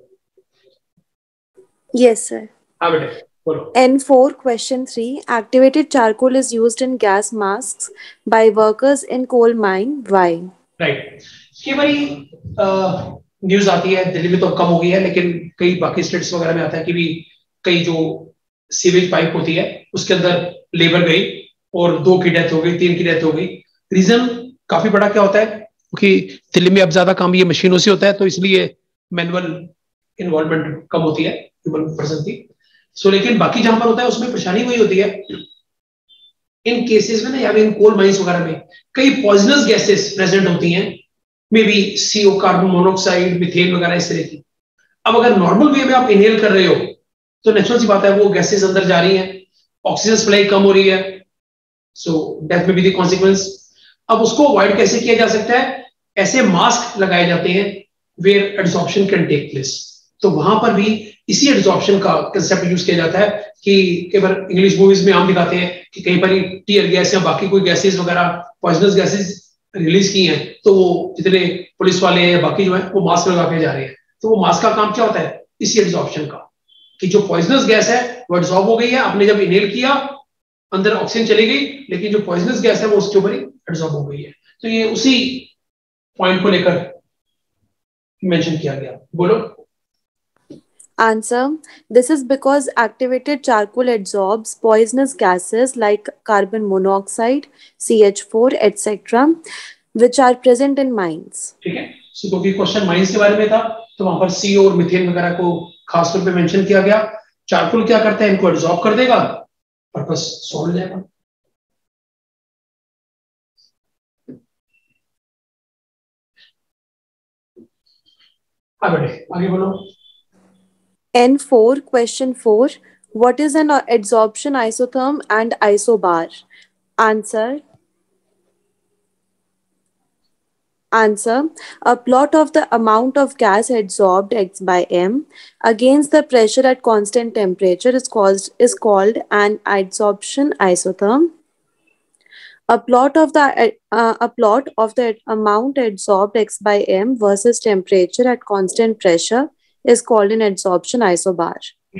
Yes, sir. हाँ बेटे बोलो। N four question three. Activated charcoal is used in gas masks by workers in coal mine. Why? Right. कई बारी न्यूज आती है, दिल्ली में तो कम हो गई है, लेकिन कई बाकी स्टेट्स वगैरह में आता है कि भी कई जो सीवेज पाइप होती है उसके अंदर लेबर गई और दो की डेथ हो गई, तीन की डेथ हो गई। रीजन काफी बड़ा क्या होता है, क्योंकि दिल्ली में अब ज्यादा काम ये मशीनों से होता है, तो इसलिए मैनुअल इन्वॉल्वमेंट कम होती है ह्यूमन पर्सन की। सो लेकिन बाकी जहां पर होता है उसमें परेशानी वही होती है, इन केसेस में ना, या इन कोल माइंस वगैरह में कई पॉइजनस गैसेस प्रेजेंट होती हैं, may be CO, carbon monoxide, methane वगैरह इस तरह की। अब अगर नॉर्मल वे में आप इनहेल कर रहे हो तो नेचुरल सी बात है वो गैसेस अंदर जा रही हैं, ऑक्सीजन सप्लाई कम हो रही है, सो डेथ में भी द कॉन्सिक्वेंस। अब उसको अवॉइड कैसे किया जा सकता है? ऐसे मास्क लगाए जाते हैं where adsorption can take place. तो वहां पर भी इसी एडसॉर्प्शन का कंसेप्ट यूज किया जाता है कि कई बार इंग्लिश मूवीज में हम दिखाते हैं कि कहीं पर टीयर गैस या बाकी कोई गैसेस वगैरह पॉइजनस गैसेस रिलीज की हैं, तो वो जितने पुलिस वाले हैं या बाकी जो है वो मास्क लगा के जा रहे हैं। तो वो मास्क का काम क्या होता है? इसी एडसॉर्प्शन का, कि जो पॉइजनस गैस है वो एडसॉर्ब हो गई है, आपने जब इनहेल किया अंदर ऑक्सीजन चली गई, लेकिन जो पॉइजनस गैस है वो उसके ऊपर ही एडसॉर्ब हो गई है। तो ये उसी पॉइंट को लेकर मेंशन किया गया। बोलो। Answer. This is because activated charcoal adsorbs poisonous gases like carbon monoxide, C H four, et cetera, which are present in mines. ठीक है, सो क्योंकि क्वेश्चन माइंस के बारे में था तो वहां पर सी और मीथेन वगैरह को खास तौर पे मेंशन किया गया। चारकोल क्या करता है? इनको एब्जॉर्ब कर देगा, पर्पस सॉल्व हो जाएगा। हाँ बेटे आगे बोलो। N four question four. What is an adsorption isotherm and isobar? Answer. Answer. A plot of the amount of gas adsorbed x by m against the pressure at constant temperature is caused is called an adsorption isotherm. A plot of the uh, a plot of the amount adsorbed x by m versus temperature at constant pressure is called an adsorption isobar. ठीक है,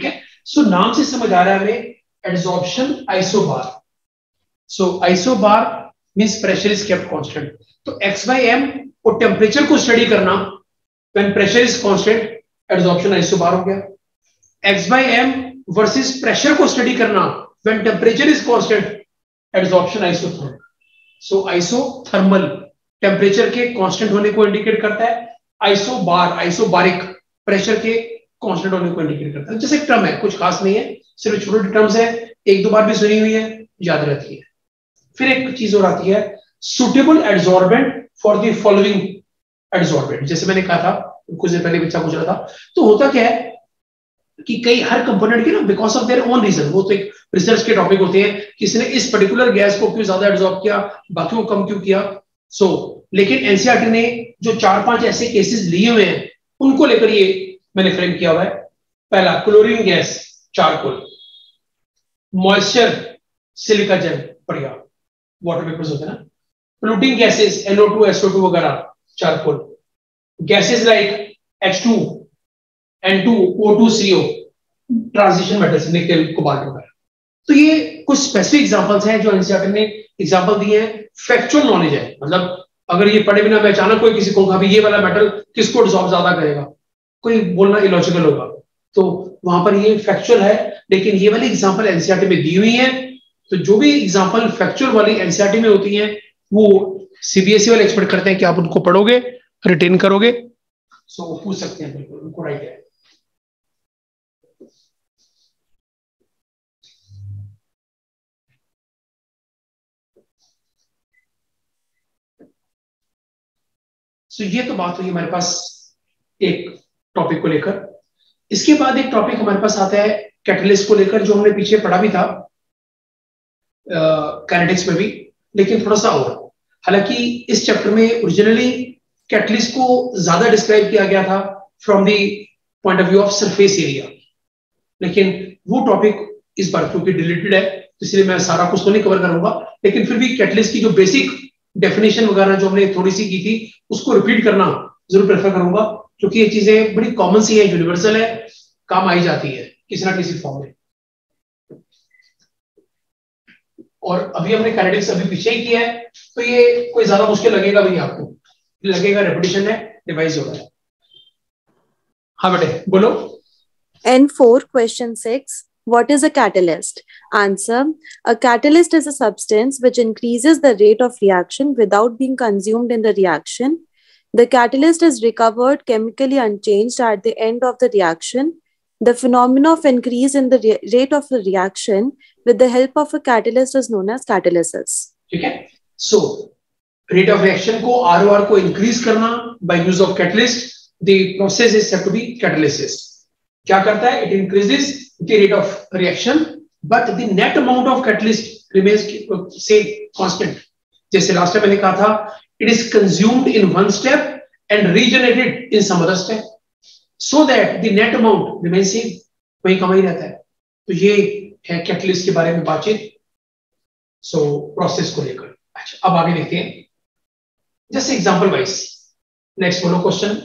so so, नाम से समझ आ रहा है हमें adsorption isobar. So isobar means pressure is kept constant. तो x by m और टेम्परेचर को स्टडी करना when pressure is constant, adsorption isobar हो गया. x by m versus pressure को स्टडी करना when temperature is constant, adsorption isothermal. So isothermal temperature के constant होने को इंडिकेट करता है, आइसोबार आइसोबारिक प्रेशर के कांस्टेंट होने को इंडिकेट करता है. जैसे एक टर्म है, कुछ खास नहीं है, सिर्फ छोटे छोटे टर्म्स है, एक दो बार भी सुनी हुई है, याद रहती है. फिर एक चीज और आती है, suitable adsorbent for the following adsorbent. जैसे मैंने कहा था कुछ देर पहले बच्चा पूछ रहा था, तो होता क्या है कि कई हर कंपोनेंट के ना because of their own reason, वो तो एक रिसर्च के टॉपिक होते हैं, किसी ने इस पर्टिकुलर गैस को क्यों ज्यादा एब्जॉर्ब किया, बाकी को कम क्यों किया. सो so, लेकिन एनसीईआरटी ने जो चार पांच ऐसे केसेस लिए हुए हैं उनको लेकर ये मैंने फ्रेम किया हुआ है. पहला chlorine gas, charcoal. Moisture, silica gel, बढ़िया वाटर वेपर्स होते हैं ना. Polluting gases, N O two, S O two वगैरह, charcoal. Gases like H two, N two, O two, C O, transition metals, nickel, cobalt वगैरह. तो ये कुछ specific examples हैं जो एनसीईआरटी ने एग्जांपल दिए हैं. फैक्चुअल नॉलेज है, मतलब अगर ये पढ़े बिना मैं अचानक कोई किसी को कहा ये वाला मेटल किसको डिसॉल्व ज्यादा करेगा, कोई बोलना इलॉजिकल होगा. तो वहां पर ये फैक्चुअल है, लेकिन ये वाली एग्जांपल एनसीईआरटी में दी हुई है. तो जो भी एग्जांपल फैक्चुअल वाली एनसीईआरटी में होती हैं वो सीबीएसई वाले एक्सपेक्ट करते हैं कि आप उनको पढ़ोगे, रिटेन करोगे. सो so, वो पूछ सकते हैं, बिल्कुल उनको राइट है. सो so, ये तो बात हुई हमारे पास एक टॉपिक को लेकर. इसके बाद एक टॉपिक हमारे पास आता है कैटलिस्ट को लेकर, जो हमने पीछे पढ़ा भी था काइनेटिक्स में भी, लेकिन थोड़ा सा और. हालांकि इस चैप्टर में ओरिजिनली कैटलिस्ट को ज्यादा डिस्क्राइब किया गया था from the point of view of surface area, लेकिन वो टॉपिक इस बार क्योंकि डिलीटेड है तो इसलिए मैं सारा कुछ तो नहीं कवर करूंगा, लेकिन फिर भी कैटलिस्ट की जो बेसिक डेफिनेशन वगैरह जो हमने थोड़ी सी की थी उसको रिपीट करना जरूर प्रेफर करूंगा, क्योंकि ये चीजें बड़ी कॉमन सी है, यूनिवर्सल है, काम आई जाती है किसी ना किसी फॉर्म में. और अभी हमने काइनेटिक्स अभी पीछे ही किया है, तो ये कोई ज्यादा मुश्किल लगेगा भी नहीं आपको, लगेगा रेपिटेशन है, रिवाइज हो रहा है. हाँ बेटे बोलो. N four, question six. What is a catalyst? Answer. A catalyst is a substance which increases the rate of reaction without being consumed in the reaction. The catalyst is recovered chemically unchanged at the end of the reaction. The phenomenon of increase in the re- rate of the reaction with the help of a catalyst is known as catalysis. ठीक है. So, rate of reaction को R O R को increase करना by use of catalyst, the process is said to be catalysis. क्या करता है? It increases the rate of reaction, but the net amount of catalyst remains same, constant. जैसे last time मैंने कहा था, it is consumed in one step and regenerated in some other step, so that the net amount remains same. वही कम ही रहता है. तो ये है कैटलिस्ट के बारे में बातचीत. सो so, प्रोसेस को लेकर. अच्छा, अब आगे देखते हैं जैसे एग्जांपल वाइज. नेक्स्ट बोलो question.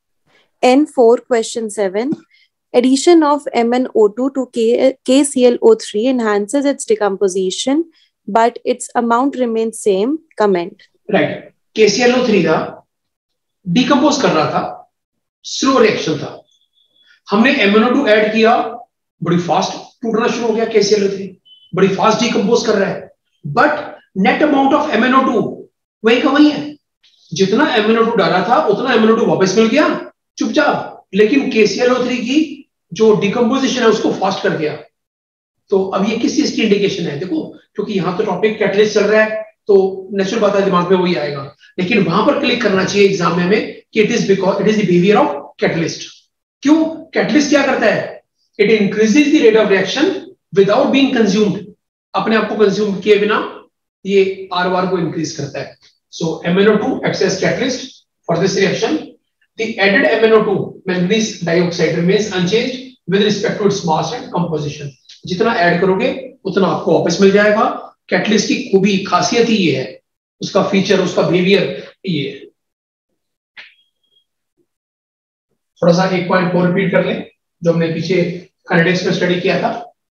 N four, question seven. Addition of M n O two to K KClO three enhances its decomposition, but its amount remains same. Comment. Right. K C l O three था, decompose कर रहा था, slow reaction था. हमने M n O two add किया, बड़ी fast टूटना शुरू हो गया. K C l O three बड़ी फास्ट डिकम्पोज कर रहा है, but net amount of M n O two वही का वही है. जितना M n O two डाला था उतना M n O two वापस मिल गया चुपचाप, लेकिन K C l O three की जो डिकम्पोजिशन है उसको फास्ट कर दिया. तो अब ये किस चीज की इंडिकेशन है? देखो, क्योंकि यहाँ तो टॉपिक कैटलिस्ट चल रहा है तो नेचुरल बात है दिमाग में वही आएगा, लेकिन वहां पर क्लिक करना चाहिए एग्जाम में हमें कि it is because it is the behaviour of catalyst. क्यों? कैटलिस्ट क्या करता है? It increases the rate of reaction without being consumed. अपने आप को कंज्यूम किए बिना ये आर ओ आर को इंक्रीज करता है. So M n O two acts as catalyst for this reaction. The added M n O two, manganese dioxide, remains unchanged with respect to its mass and composition. जितना add करोगे उतना आपको वापस मिल जाएगा. Catalyst की खूबी खासियत ही ये है, उसका फीचर, उसका बिहेवियर ये है. थोड़ा सा एक पॉइंट को रिपीट कर लें जो हमने पीछे काइनेटिक्स में स्टडी किया था।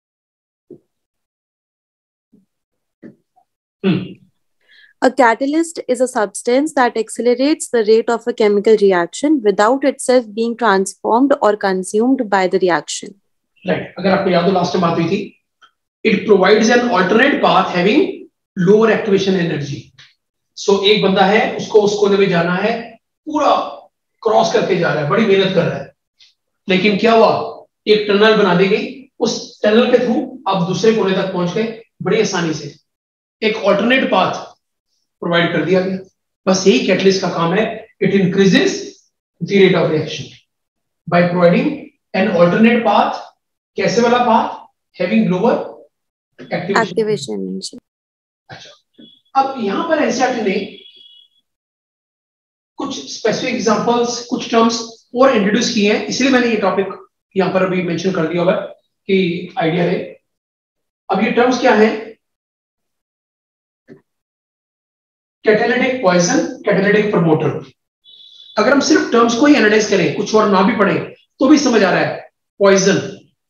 Hmm A catalyst is a substance that accelerates the rate of a chemical reaction without itself being transformed or consumed by the reaction. Right, अगर आपको याद हो लास्ट टाइम बात हुई थी, it provides an alternate path having lower activation energy. So एक बंदा है, उसको उस कोने में जाना है, पूरा क्रॉस करके जा रहा है, बड़ी मेहनत कर रहा है, लेकिन क्या हुआ, एक टनल बना दी गई, उस टनल के थ्रू आप दूसरे कोने तक पहुंच गए बड़ी आसानी से, एक अल्टरनेट पाथ प्रोवाइड कर दिया गया। बस यही कैटलिस्ट का काम है, it increases the rate of reaction by providing an alternate path. कैसे वाला path? Having lower activation energy. अच्छा, अब यहां पर एनसीईआरटी ने कुछ स्पेसिफिक एग्जांपल्स, कुछ टर्म्स और इंट्रोड्यूस किए हैं, इसलिए मैंने ये टॉपिक यहां पर अभी मेंशन कर दिया होगा कि आइडिया है। अब ये टर्म्स क्या है? Catalytic poison, catalytic promoter. अगर हम सिर्फ टर्म्स को ही एनालाइज करें, कुछ और ना भी पढ़ें, तो भी समझ आ रहा है। पॉइजन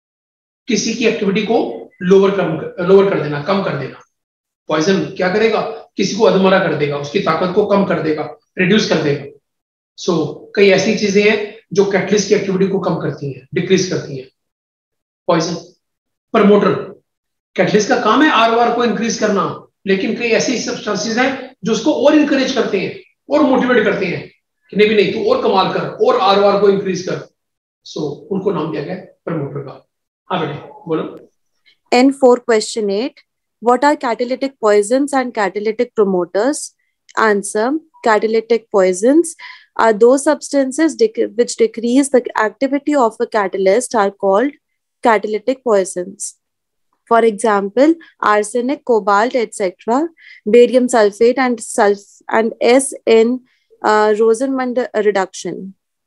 किसी की एक्टिविटी को लोअर कम लोअर कर देना, कम कर देना। पॉइजन क्या करेगा? किसी को अधमरा कर देगा, उसकी ताकत को कम कर देगा, रिड्यूस कर देगा। सो so, कई ऐसी चीजें हैं जो कैटलिस्ट की एक्टिविटी को कम करती हैं, डिक्रीज करती हैं। पॉइजन। प्रमोटर, कैटलिस्ट का काम है आर ओ आर को इंक्रीज करना, लेकिन कई ऐसी सब्सटेंसेस हैं जो उसको और इंकरेज करते हैं और मोटिवेट करते हैं कि नहीं भी नहीं, तू और कमाल कर, और आर ओ आर को इंक्रीज कर। सो so, उनको नाम दिया गया प्रमोटर का। हाँ बेटे बोलो। N four question eight. What are catalytic poisons and catalytic promoters? Answer. Catalytic poisons are those substances dec- which decrease the activity of a catalyst are called catalytic poisons. For example, arsenic, cobalt, et cetera, barium sulfate and sulf- and S in uh, Rosenmund reduction.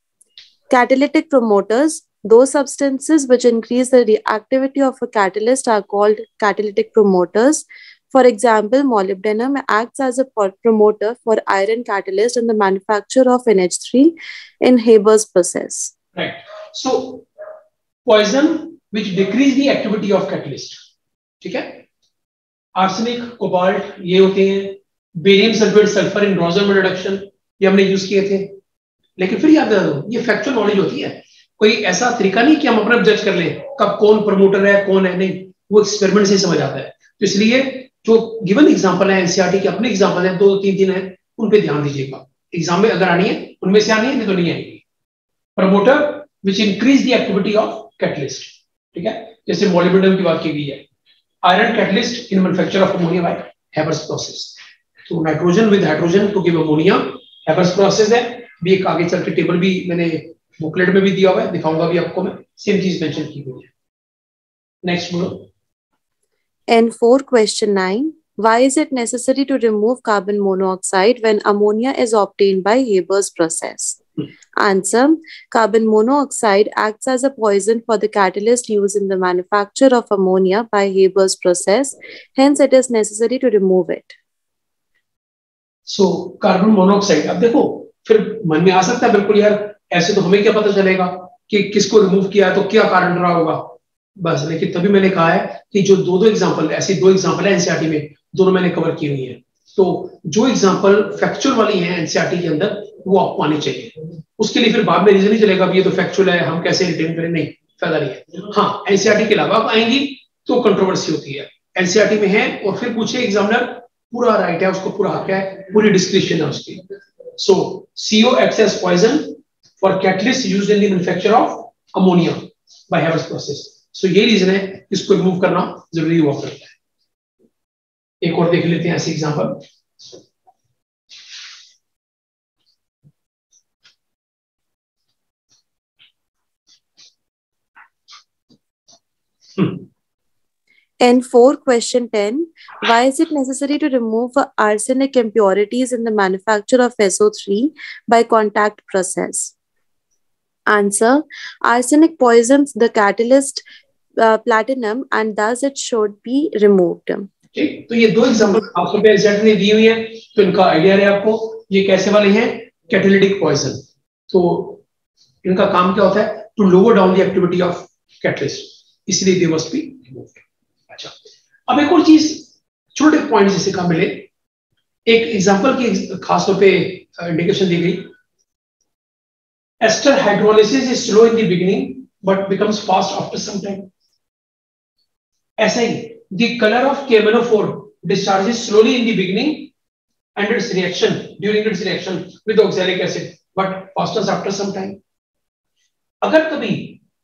Catalytic promoters, those substances which increase the reactivity of a catalyst are called catalytic promoters. For example, molybdenum acts as a promoter for iron catalyst in the manufacture of N H three in Haber's process. Right. So, poison which decrease the activity of catalyst. ठीक है? Arsenic, cobalt ये होते हैं, barium sulphate, sulphur in Rosenmund reduction, ये हमने use किए थे। लेकिन फिर याद रखो, ये फैक्चुअल नॉलेज होती है, कोई ऐसा तरीका नहीं कि हम अपने जज कर लें कब कौन प्रमोटर है कौन है, नहीं, वो एक्सपेरिमेंट से समझ आता है। तो इसलिए जो गिवन एग्जांपल है एनसीईआरटी के अपने एग्जांपल है, दो दो तीन तीन है, उन पे ध्यान दीजिएगा। एग्जाम में अगर आनी है उनमें से आनी है, नहीं तो नहीं आएगी। Promoter which increase the activity of catalyst, ठीक है, जैसे मॉलिब्डेनम की बात की गई है, iron catalyst in manufacture of ammonia by Haber's process. तो nitrogen with hydrogen to give ammonia, Haber's process है। भी एक आगे चल के टेबल भी मैंने बुकलेट में भी दिया हुआ है, दिखाऊंगा भी आपको मैं, सेम चीज मेंशन की हुई है। नेक्स्ट बोलो। N four question nine. Why is it necessary to remove carbon monoxide when ammonia is obtained by Haber's process? Hmm. Answer. Carbon monoxide acts as a poison for the catalyst used in the manufacture of ammonia by Haber's process. Hence, it is necessary to remove it. So, carbon monoxide, अब देखो फिर मन में आ सकता है बिल्कुल यार, ऐसे तो हमें क्या पता चलेगा कि किसको रिमूव किया है, तो क्या कारण रहा होगा बस। लेकिन तभी मैंने कहा है कि जो दो दो एग्जांपल, ऐसी दो एग्जांपल है एनसीईआरटी में, दोनों मैंने कवर की हुई है। तो जो एग्जांपल फैक्चुअल वाली है एनसीईआरटी के अंदर, वो आपको आनी चाहिए। उसके लिए फिर बाद में रीजन नहीं चलेगा ये तो फैक्चुअल है, हम कैसे रिटेन करें, नहीं, फायदा नहीं है। हाँ, एनसीईआरटी के अलावा आएंगी तो कंट्रोवर्सी होती है, एनसीईआरटी में है और फिर पूछे एग्जामिनर, पूरा राइट है, उसको पूरा हक है, पूरी डिस्क्रिप्शन है उसकी। So C O acts as poison for catalyst used in the manufacture of ammonia by Haber's process. So ये रीजन है, इसको रिमूव करना जरूरी हुआ करता है। एक और देख लेते हैं ऐसे example. N four question ten. Why is it necessary to remove arsenic impurities in the manufacture of S O three by contact process? Answer. Arsenic poisons the catalyst uh, platinum and thus it should be removed. ठीक, तो ये दो example आपको NCERT ने दी हुई है, तो इनका आइडिया है आपको, ये कैसे वाले हैं, कैटालिटिक पॉइजन। तो इनका काम क्या होता है, to lower down the activity of catalyst. इसलिए दे मस्ट बी रिमूव्ड। अच्छा, अब एक और चीज, छोटे पॉइंट जिसे कहा मिले, एक एग्जांपल की खासतौर पे इंडिकेशन दी गई, ester hydrolysis is slow in the beginning but becomes fast after some time. ऐसे ही the colour of K M N O four discharges slowly in the beginning and its reaction during its reaction with oxalic acid but fastens after some time। अगर कभी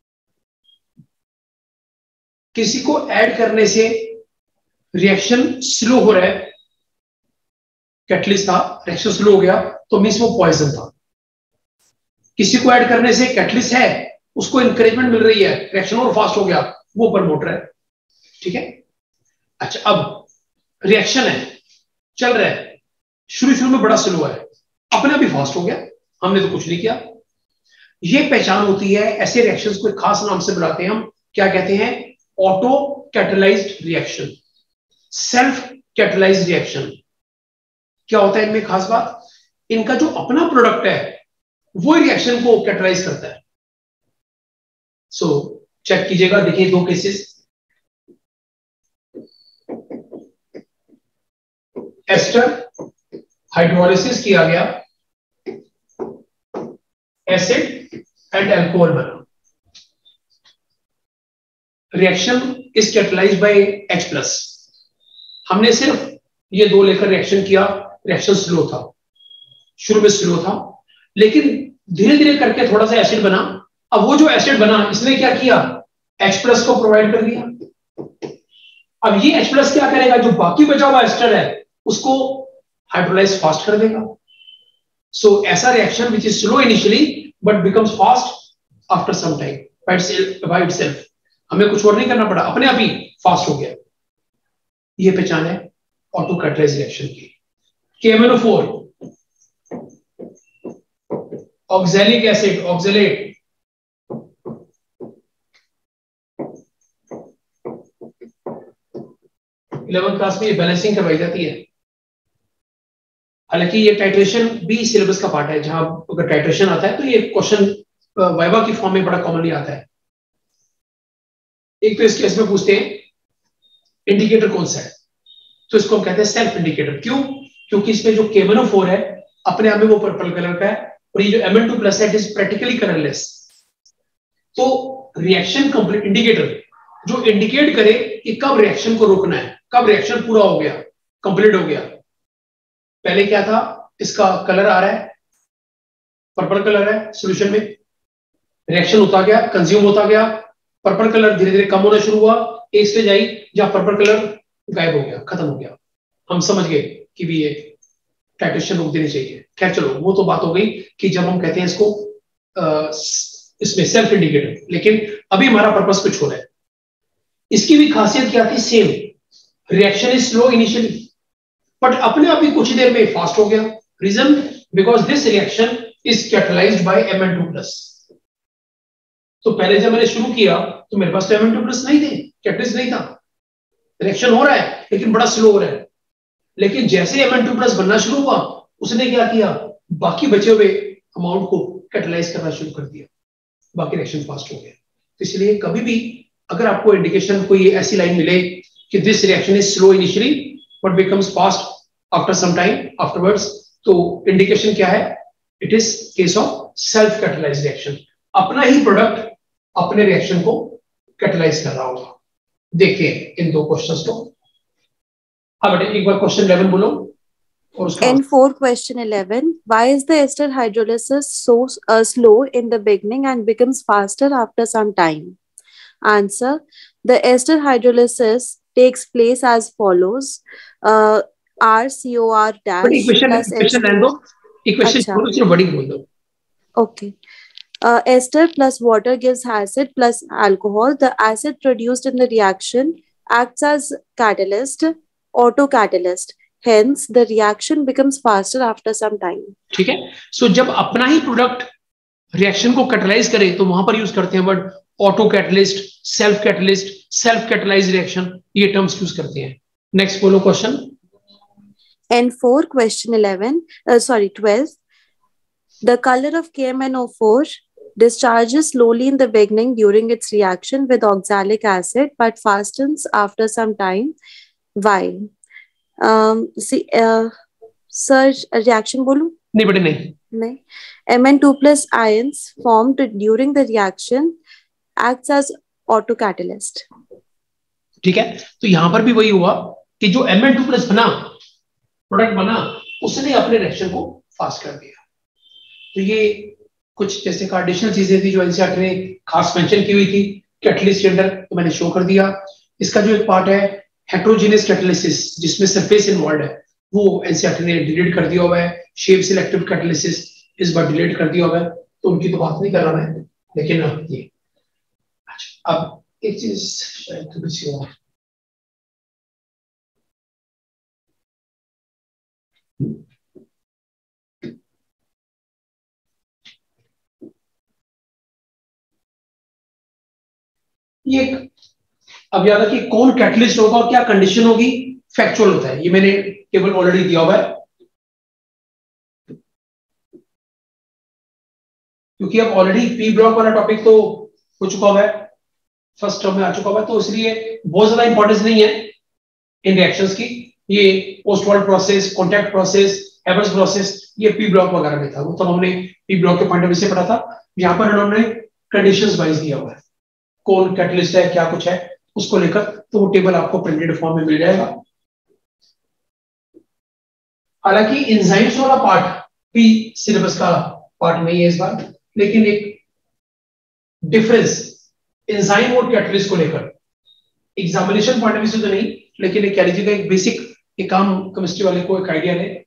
किसी को add करने से reaction slow हो रहा है, कैटलिस्ट था, रिएक्शन स्लो हो गया, तो मींस वो पॉइजन था। किसी को ऐड करने से कैटलिस्ट है, उसको इंकरेजमेंट मिल रही है, रिएक्शन और फास्ट हो गया, वो प्रमोटर है। ठीक है। अच्छा, अब रिएक्शन है, चल रहा है, शुरू शुरू में बड़ा स्लो है, अपने आप ही फास्ट हो गया, हमने तो कुछ नहीं किया। ये पहचान होती है, ऐसे रिएक्शंस को एक खास नाम से बुलाते हैं हम, क्या कहते हैं? Auto catalysed reaction, self catalysed reaction. क्या होता है इनमें खास बात? इनका जो अपना प्रोडक्ट है वो रिएक्शन को कैटलाइज करता है। सो so, चेक कीजिएगा, देखिए दो केसेस, एस्टर हाइड्रोलिसिस किया गया, एसिड एंड अल्कोहल बना, reaction is catalysed by H plus. हमने सिर्फ ये दो लेकर रिएक्शन किया, रिएक्शन स्लो था, शुरू में स्लो था, लेकिन धीरे धीरे करके थोड़ा सा एसिड बना। अब वो जो एसिड बना, इसने क्या किया? H प्लस को प्रोवाइड कर दिया। अब ये H प्लस क्या करेगा? जो बाकी बचा हुआ एस्टर है उसको हाइड्रोलाइज फास्ट कर देगा। सो so, ऐसा reaction which is slow initially but becomes fast after some time by itself. हमें कुछ और नहीं करना पड़ा, अपने आप ही फास्ट हो गया। ये पहचान है ऑटो कैटलाइज रिएक्शन की। K M N O four, oxalic acid, oxalate, eleventh class में ये बैलेंसिंग करवाई जाती है। हालांकि ये टाइट्रेशन भी सिलेबस का पार्ट है, जहां अगर टाइट्रेशन आता है तो ये क्वेश्चन वाइवा की फॉर्म में बड़ा कॉमनली आता है। एक तो इस केस में पूछते हैं इंडिकेटर कौन सा है, तो इसको हम कहते हैं सेल्फ इंडिकेटर। क्यों? क्योंकि इसमें जो के एम एन ओ फोर है अपने आप में वो पर्पल कलर का है, और ये जो एम एन टू प्लस है इट इज प्रैक्टिकली कलरलेस। तो रिएक्शन कंप्लीट इंडिकेटर जो इंडिकेट करे कि कब रिएक्शन को रोकना है, कब रिएक्शन पूरा हो गया, कंप्लीट हो गया। पहले क्या था? इसका कलर आ रहा है, पर्पल कलर है सॉल्यूशन में, रिएक्शन होता गया, कंज्यूम होता गया, पर्पल कलर धीरे धीरे कम होना शुरू हुआ, एक स्टेज आई जहां पर्पल कलर गायब हो गया, खत्म हो गया। हम समझ गए कि भी ये टाइट्रेशन रोक देनी चाहिए। खैर चलो, वो तो बात हो गई कि जब हम कहते हैं इसको आ, इसमें सेल्फ इंडिकेटर, लेकिन अभी हमारा पर्पस कुछ हो रहा है। इसकी भी खासियत क्या थी? Same, reaction is slow initially but अपने आप ही कुछ देर में फास्ट हो गया। Reason? Because this reaction is catalysed by M N two plus. तो पहले जब मैंने शुरू किया तो मेरे पास तो एम एन टू प्लस नहीं थे, कैटलिस्ट नहीं था, रिएक्शन हो रहा है लेकिन बड़ा स्लो हो रहा है। लेकिन जैसे एम एन टू प्लस बनना शुरू हुआ, उसने क्या किया? बाकी बचे हुए अमाउंट को कैटलाइज करना शुरू कर दिया, बाकी रिएक्शन फास्ट हो गया। तो इसलिए कभी भी अगर आपको इंडिकेशन कोई ऐसी लाइन मिले कि this reaction is slow initially but becomes fast after some time afterwards, तो इंडिकेशन क्या है? It is case of self catalysed reaction. अपना ही प्रोडक्ट अपने रिएक्शन को कैटलाइज कर रहा होगा। देखते हैं इन दो क्वेश्चंस को। हाँ बेटे, एक बार क्वेश्चन इलेवन बोलो और उसका And for question eleven, why is the ester hydrolysis so uh, slow in the beginning and becomes faster after some time? Answer: the ester hydrolysis takes place as follows: uh, R C O R dash equation plus equation H रहने दो, equation अच्छा। छोड़ो, सिर्फ wording बोल दो। Okay. Uh, ester plus water gives acid plus alcohol. The acid produced in the reaction acts as catalyst, autocatalyst. Hence, the reaction becomes faster after some time. ठीक है। So जब अपना ही प्रोडक्ट रिएक्शन को catalyse करे तो वहां पर यूज करते हैं word auto catalyst, self catalyst, self catalyse reaction, ये टर्म्स यूज करते हैं। नेक्स्ट बोलो question. And for question eleven, uh, sorry, twelve, the color of K M N O four discharges slowly in the beginning during its reaction with oxalic acid, but fastens after some time. Why? Um, see, uh, sir, reaction बोलूं? नहीं बेटे नहीं. नहीं. M n two plus ions formed during the reaction acts as autocatalyst. ठीक है, तो यहां पर भी वही हुआ कि जो M n टू प्लस बना, प्रोडक्ट बना, उसने अपने रिएक्शन को फास्ट कर दिया. तो ये कुछ जैसे कार्डिशनल चीजें थी जो एनसीईआरटी ने खास मेंशन की हुई थी कैटलिस्ट के अंदर, तो मैंने शो कर दिया. इसका जो एक पार्ट है हेट्रोजेनियस कैटालिसिस जिसमें सरफेस इन्वॉल्व है, वो एनसीईआरटी ने डिलीट कर दिया हुआ है. शेप सिलेक्टिव कैटालिसिस इस बार डिलीट कर दिया हुआ है, तो उनकी तो बात नहीं कर रहा मैं, लेकिन ये अच्छा. अब एक चीज शायद तो कुछ और ये अब याद है कि कौन कैटलिस्ट होगा और क्या कंडीशन होगी, फैक्चुअल होता है. ये मैंने केवल ऑलरेडी दिया हुआ है, क्योंकि अब ऑलरेडी पी ब्लॉक वाला टॉपिक तो हो चुका हुआ है, फर्स्ट टर्म में आ चुका हुआ है, तो इसलिए बहुत ज्यादा इंपॉर्टेंस नहीं है इन रिएक्शंस की. ये Ostwald process, contact process, Haber's process, ये पी ब्लॉक वगैरह में था, वो तो हमने पी ब्लॉक के पॉइंट ऑफ व्यू से पढ़ा था. यहाँ पर उन्होंने कंडीशंस वाइज दिया हुआ है, कौन कैटलिस्ट है, क्या कुछ है उसको लेकर, तो वो टेबल आपको प्रिंटेड फॉर्म में मिल जाएगा. हालांकि एंजाइम्स वाला पार्ट भी सिलेबस का पार्ट नहीं है इस बार, लेकिन एक डिफरेंस एंजाइम और कैटलिस्ट को लेकर एग्जामिनेशन पॉइंट ऑफ व्यू से तो नहीं, लेकिन एक कह लीजिएगा एक बेसिक एक काम केमिस्ट्री वाले को एक आइडिया है.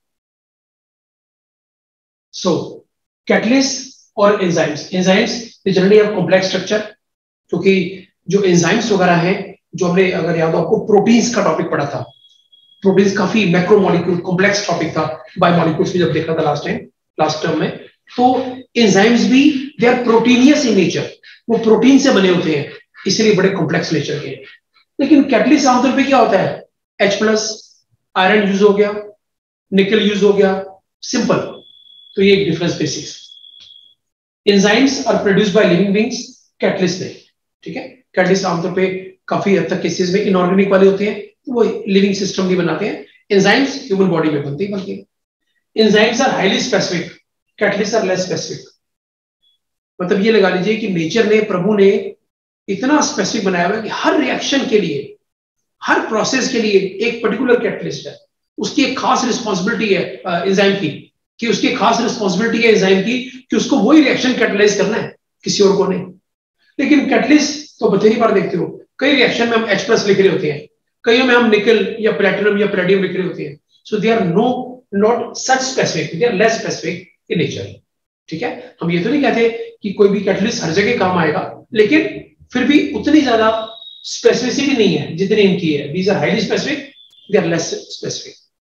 सो कैटलिस्ट और enzymes, enzymes generally have complex structure, क्योंकि जो एंजाइम्स वगैरह हैं, जो हमने अगर याद हो आपको प्रोटीन्स का टॉपिक पढ़ा था, प्रोटीन्स काफी मैक्रोमोलिक्यूल कॉम्प्लेक्स टॉपिक था बायोमोलिक्यूल्स में जब देखा था लास्ट टाइम लास्ट टर्म में. तो एंजाइम्स भी they are proteinaceous in nature, वो प्रोटीन से बने होते हैं, इसलिए बड़े कॉम्प्लेक्स नेचर के. लेकिन कैटलिस्ट आमतौर पे क्या होता है, H प्लस आयरन यूज हो गया, निकल यूज हो गया, सिंपल. तो ये एक difference basics. Enzymes are produced by living beings, catalyst नहीं. ठीक है, कैटलिस्ट आमतौर पे काफी हद तक केसेस में इनऑर्गेनिक वाले होते हैं, वो लिविंग सिस्टम भी बनाते हैं. एंजाइम्स ह्यूमन बॉडी में बनती बनती है. Enzymes are highly specific, catalyst are less specific. मतलब ये लगा लीजिए कि नेचर ने, प्रभु ने इतना स्पेसिफिक बनाया हुआ है कि हर रिएक्शन के लिए, हर प्रोसेस के लिए एक पर्टिकुलर कैटलिस्ट है, उसकी एक खास रिस्पॉन्सिबिलिटी है एंजाइम की, कि उसकी खास रिस्पॉन्सिबिलिटी है एंजाइम की कि उसको वही रिएक्शन कैटलाइज करना है, किसी और को नहीं. लेकिन कैटलिस्ट तो बथेरी बार देखते हो, कई रिएक्शन में हम H प्लस लिख रहे होते हैं, कईयों में हम निकल या प्लेटिनम या पैलेडियम लिख रहे होते हैं. So they are no not such specific, they are less specific in nature. ठीक है, हम ये तो नहीं कहते कि कोई भी कैटलिस्ट हर जगह काम आएगा, लेकिन फिर भी उतनी ज्यादा स्पेसिफिसिटी नहीं है जितनी इनकी है. These are highly specific, they are less specific.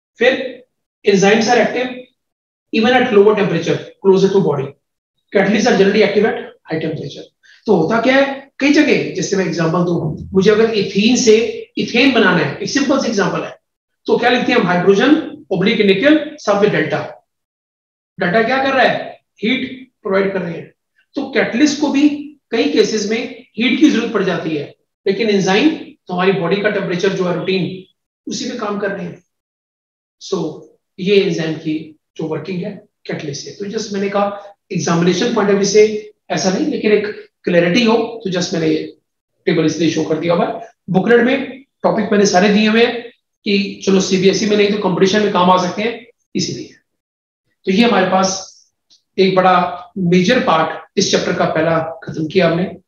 फिर enzymes are active even at lower temperature closer to body. Catalyst are generally active at high temperature. तो होता क्या है, कई जगह, जैसे मैं एग्जांपल दूं, मुझे अगर इथीन से इथेन बनाना है, एक सिंपल सा एग्जांपल है, तो क्या लिखते हैं हम, हाइड्रोजन ओब्लिक निकल सब में डेल्टा. डेल्टा क्या कर रहा है, हीट प्रोवाइड कर रहे हैं. तो कैटलिस्ट को भी कई केसेस में हीट की जरूरत पड़ जाती है, लेकिन एंजाइम तो हमारी बॉडी का टेम्परेचर जो है रूटीन उसी पे काम कर रहे हैं. सो so, ये एंजाइम की जो वर्किंग है कैटलिस्ट से. तो जस्ट मैंने कहा एग्जामिनेशन पॉइंट ऑफ व्यू से ऐसा नहीं, लेकिन एक क्लैरिटी हो तो जस्ट मैंने ये टेबल इसलिए शो कर दिया हुआ है. बुकलेट में टॉपिक मैंने सारे दिए हुए हैं कि चलो सीबीएसई में नहीं तो कंपटीशन में काम आ सकते हैं, इसीलिए. तो ये हमारे पास एक बड़ा मेजर पार्ट इस चैप्टर का पहला खत्म किया हमने.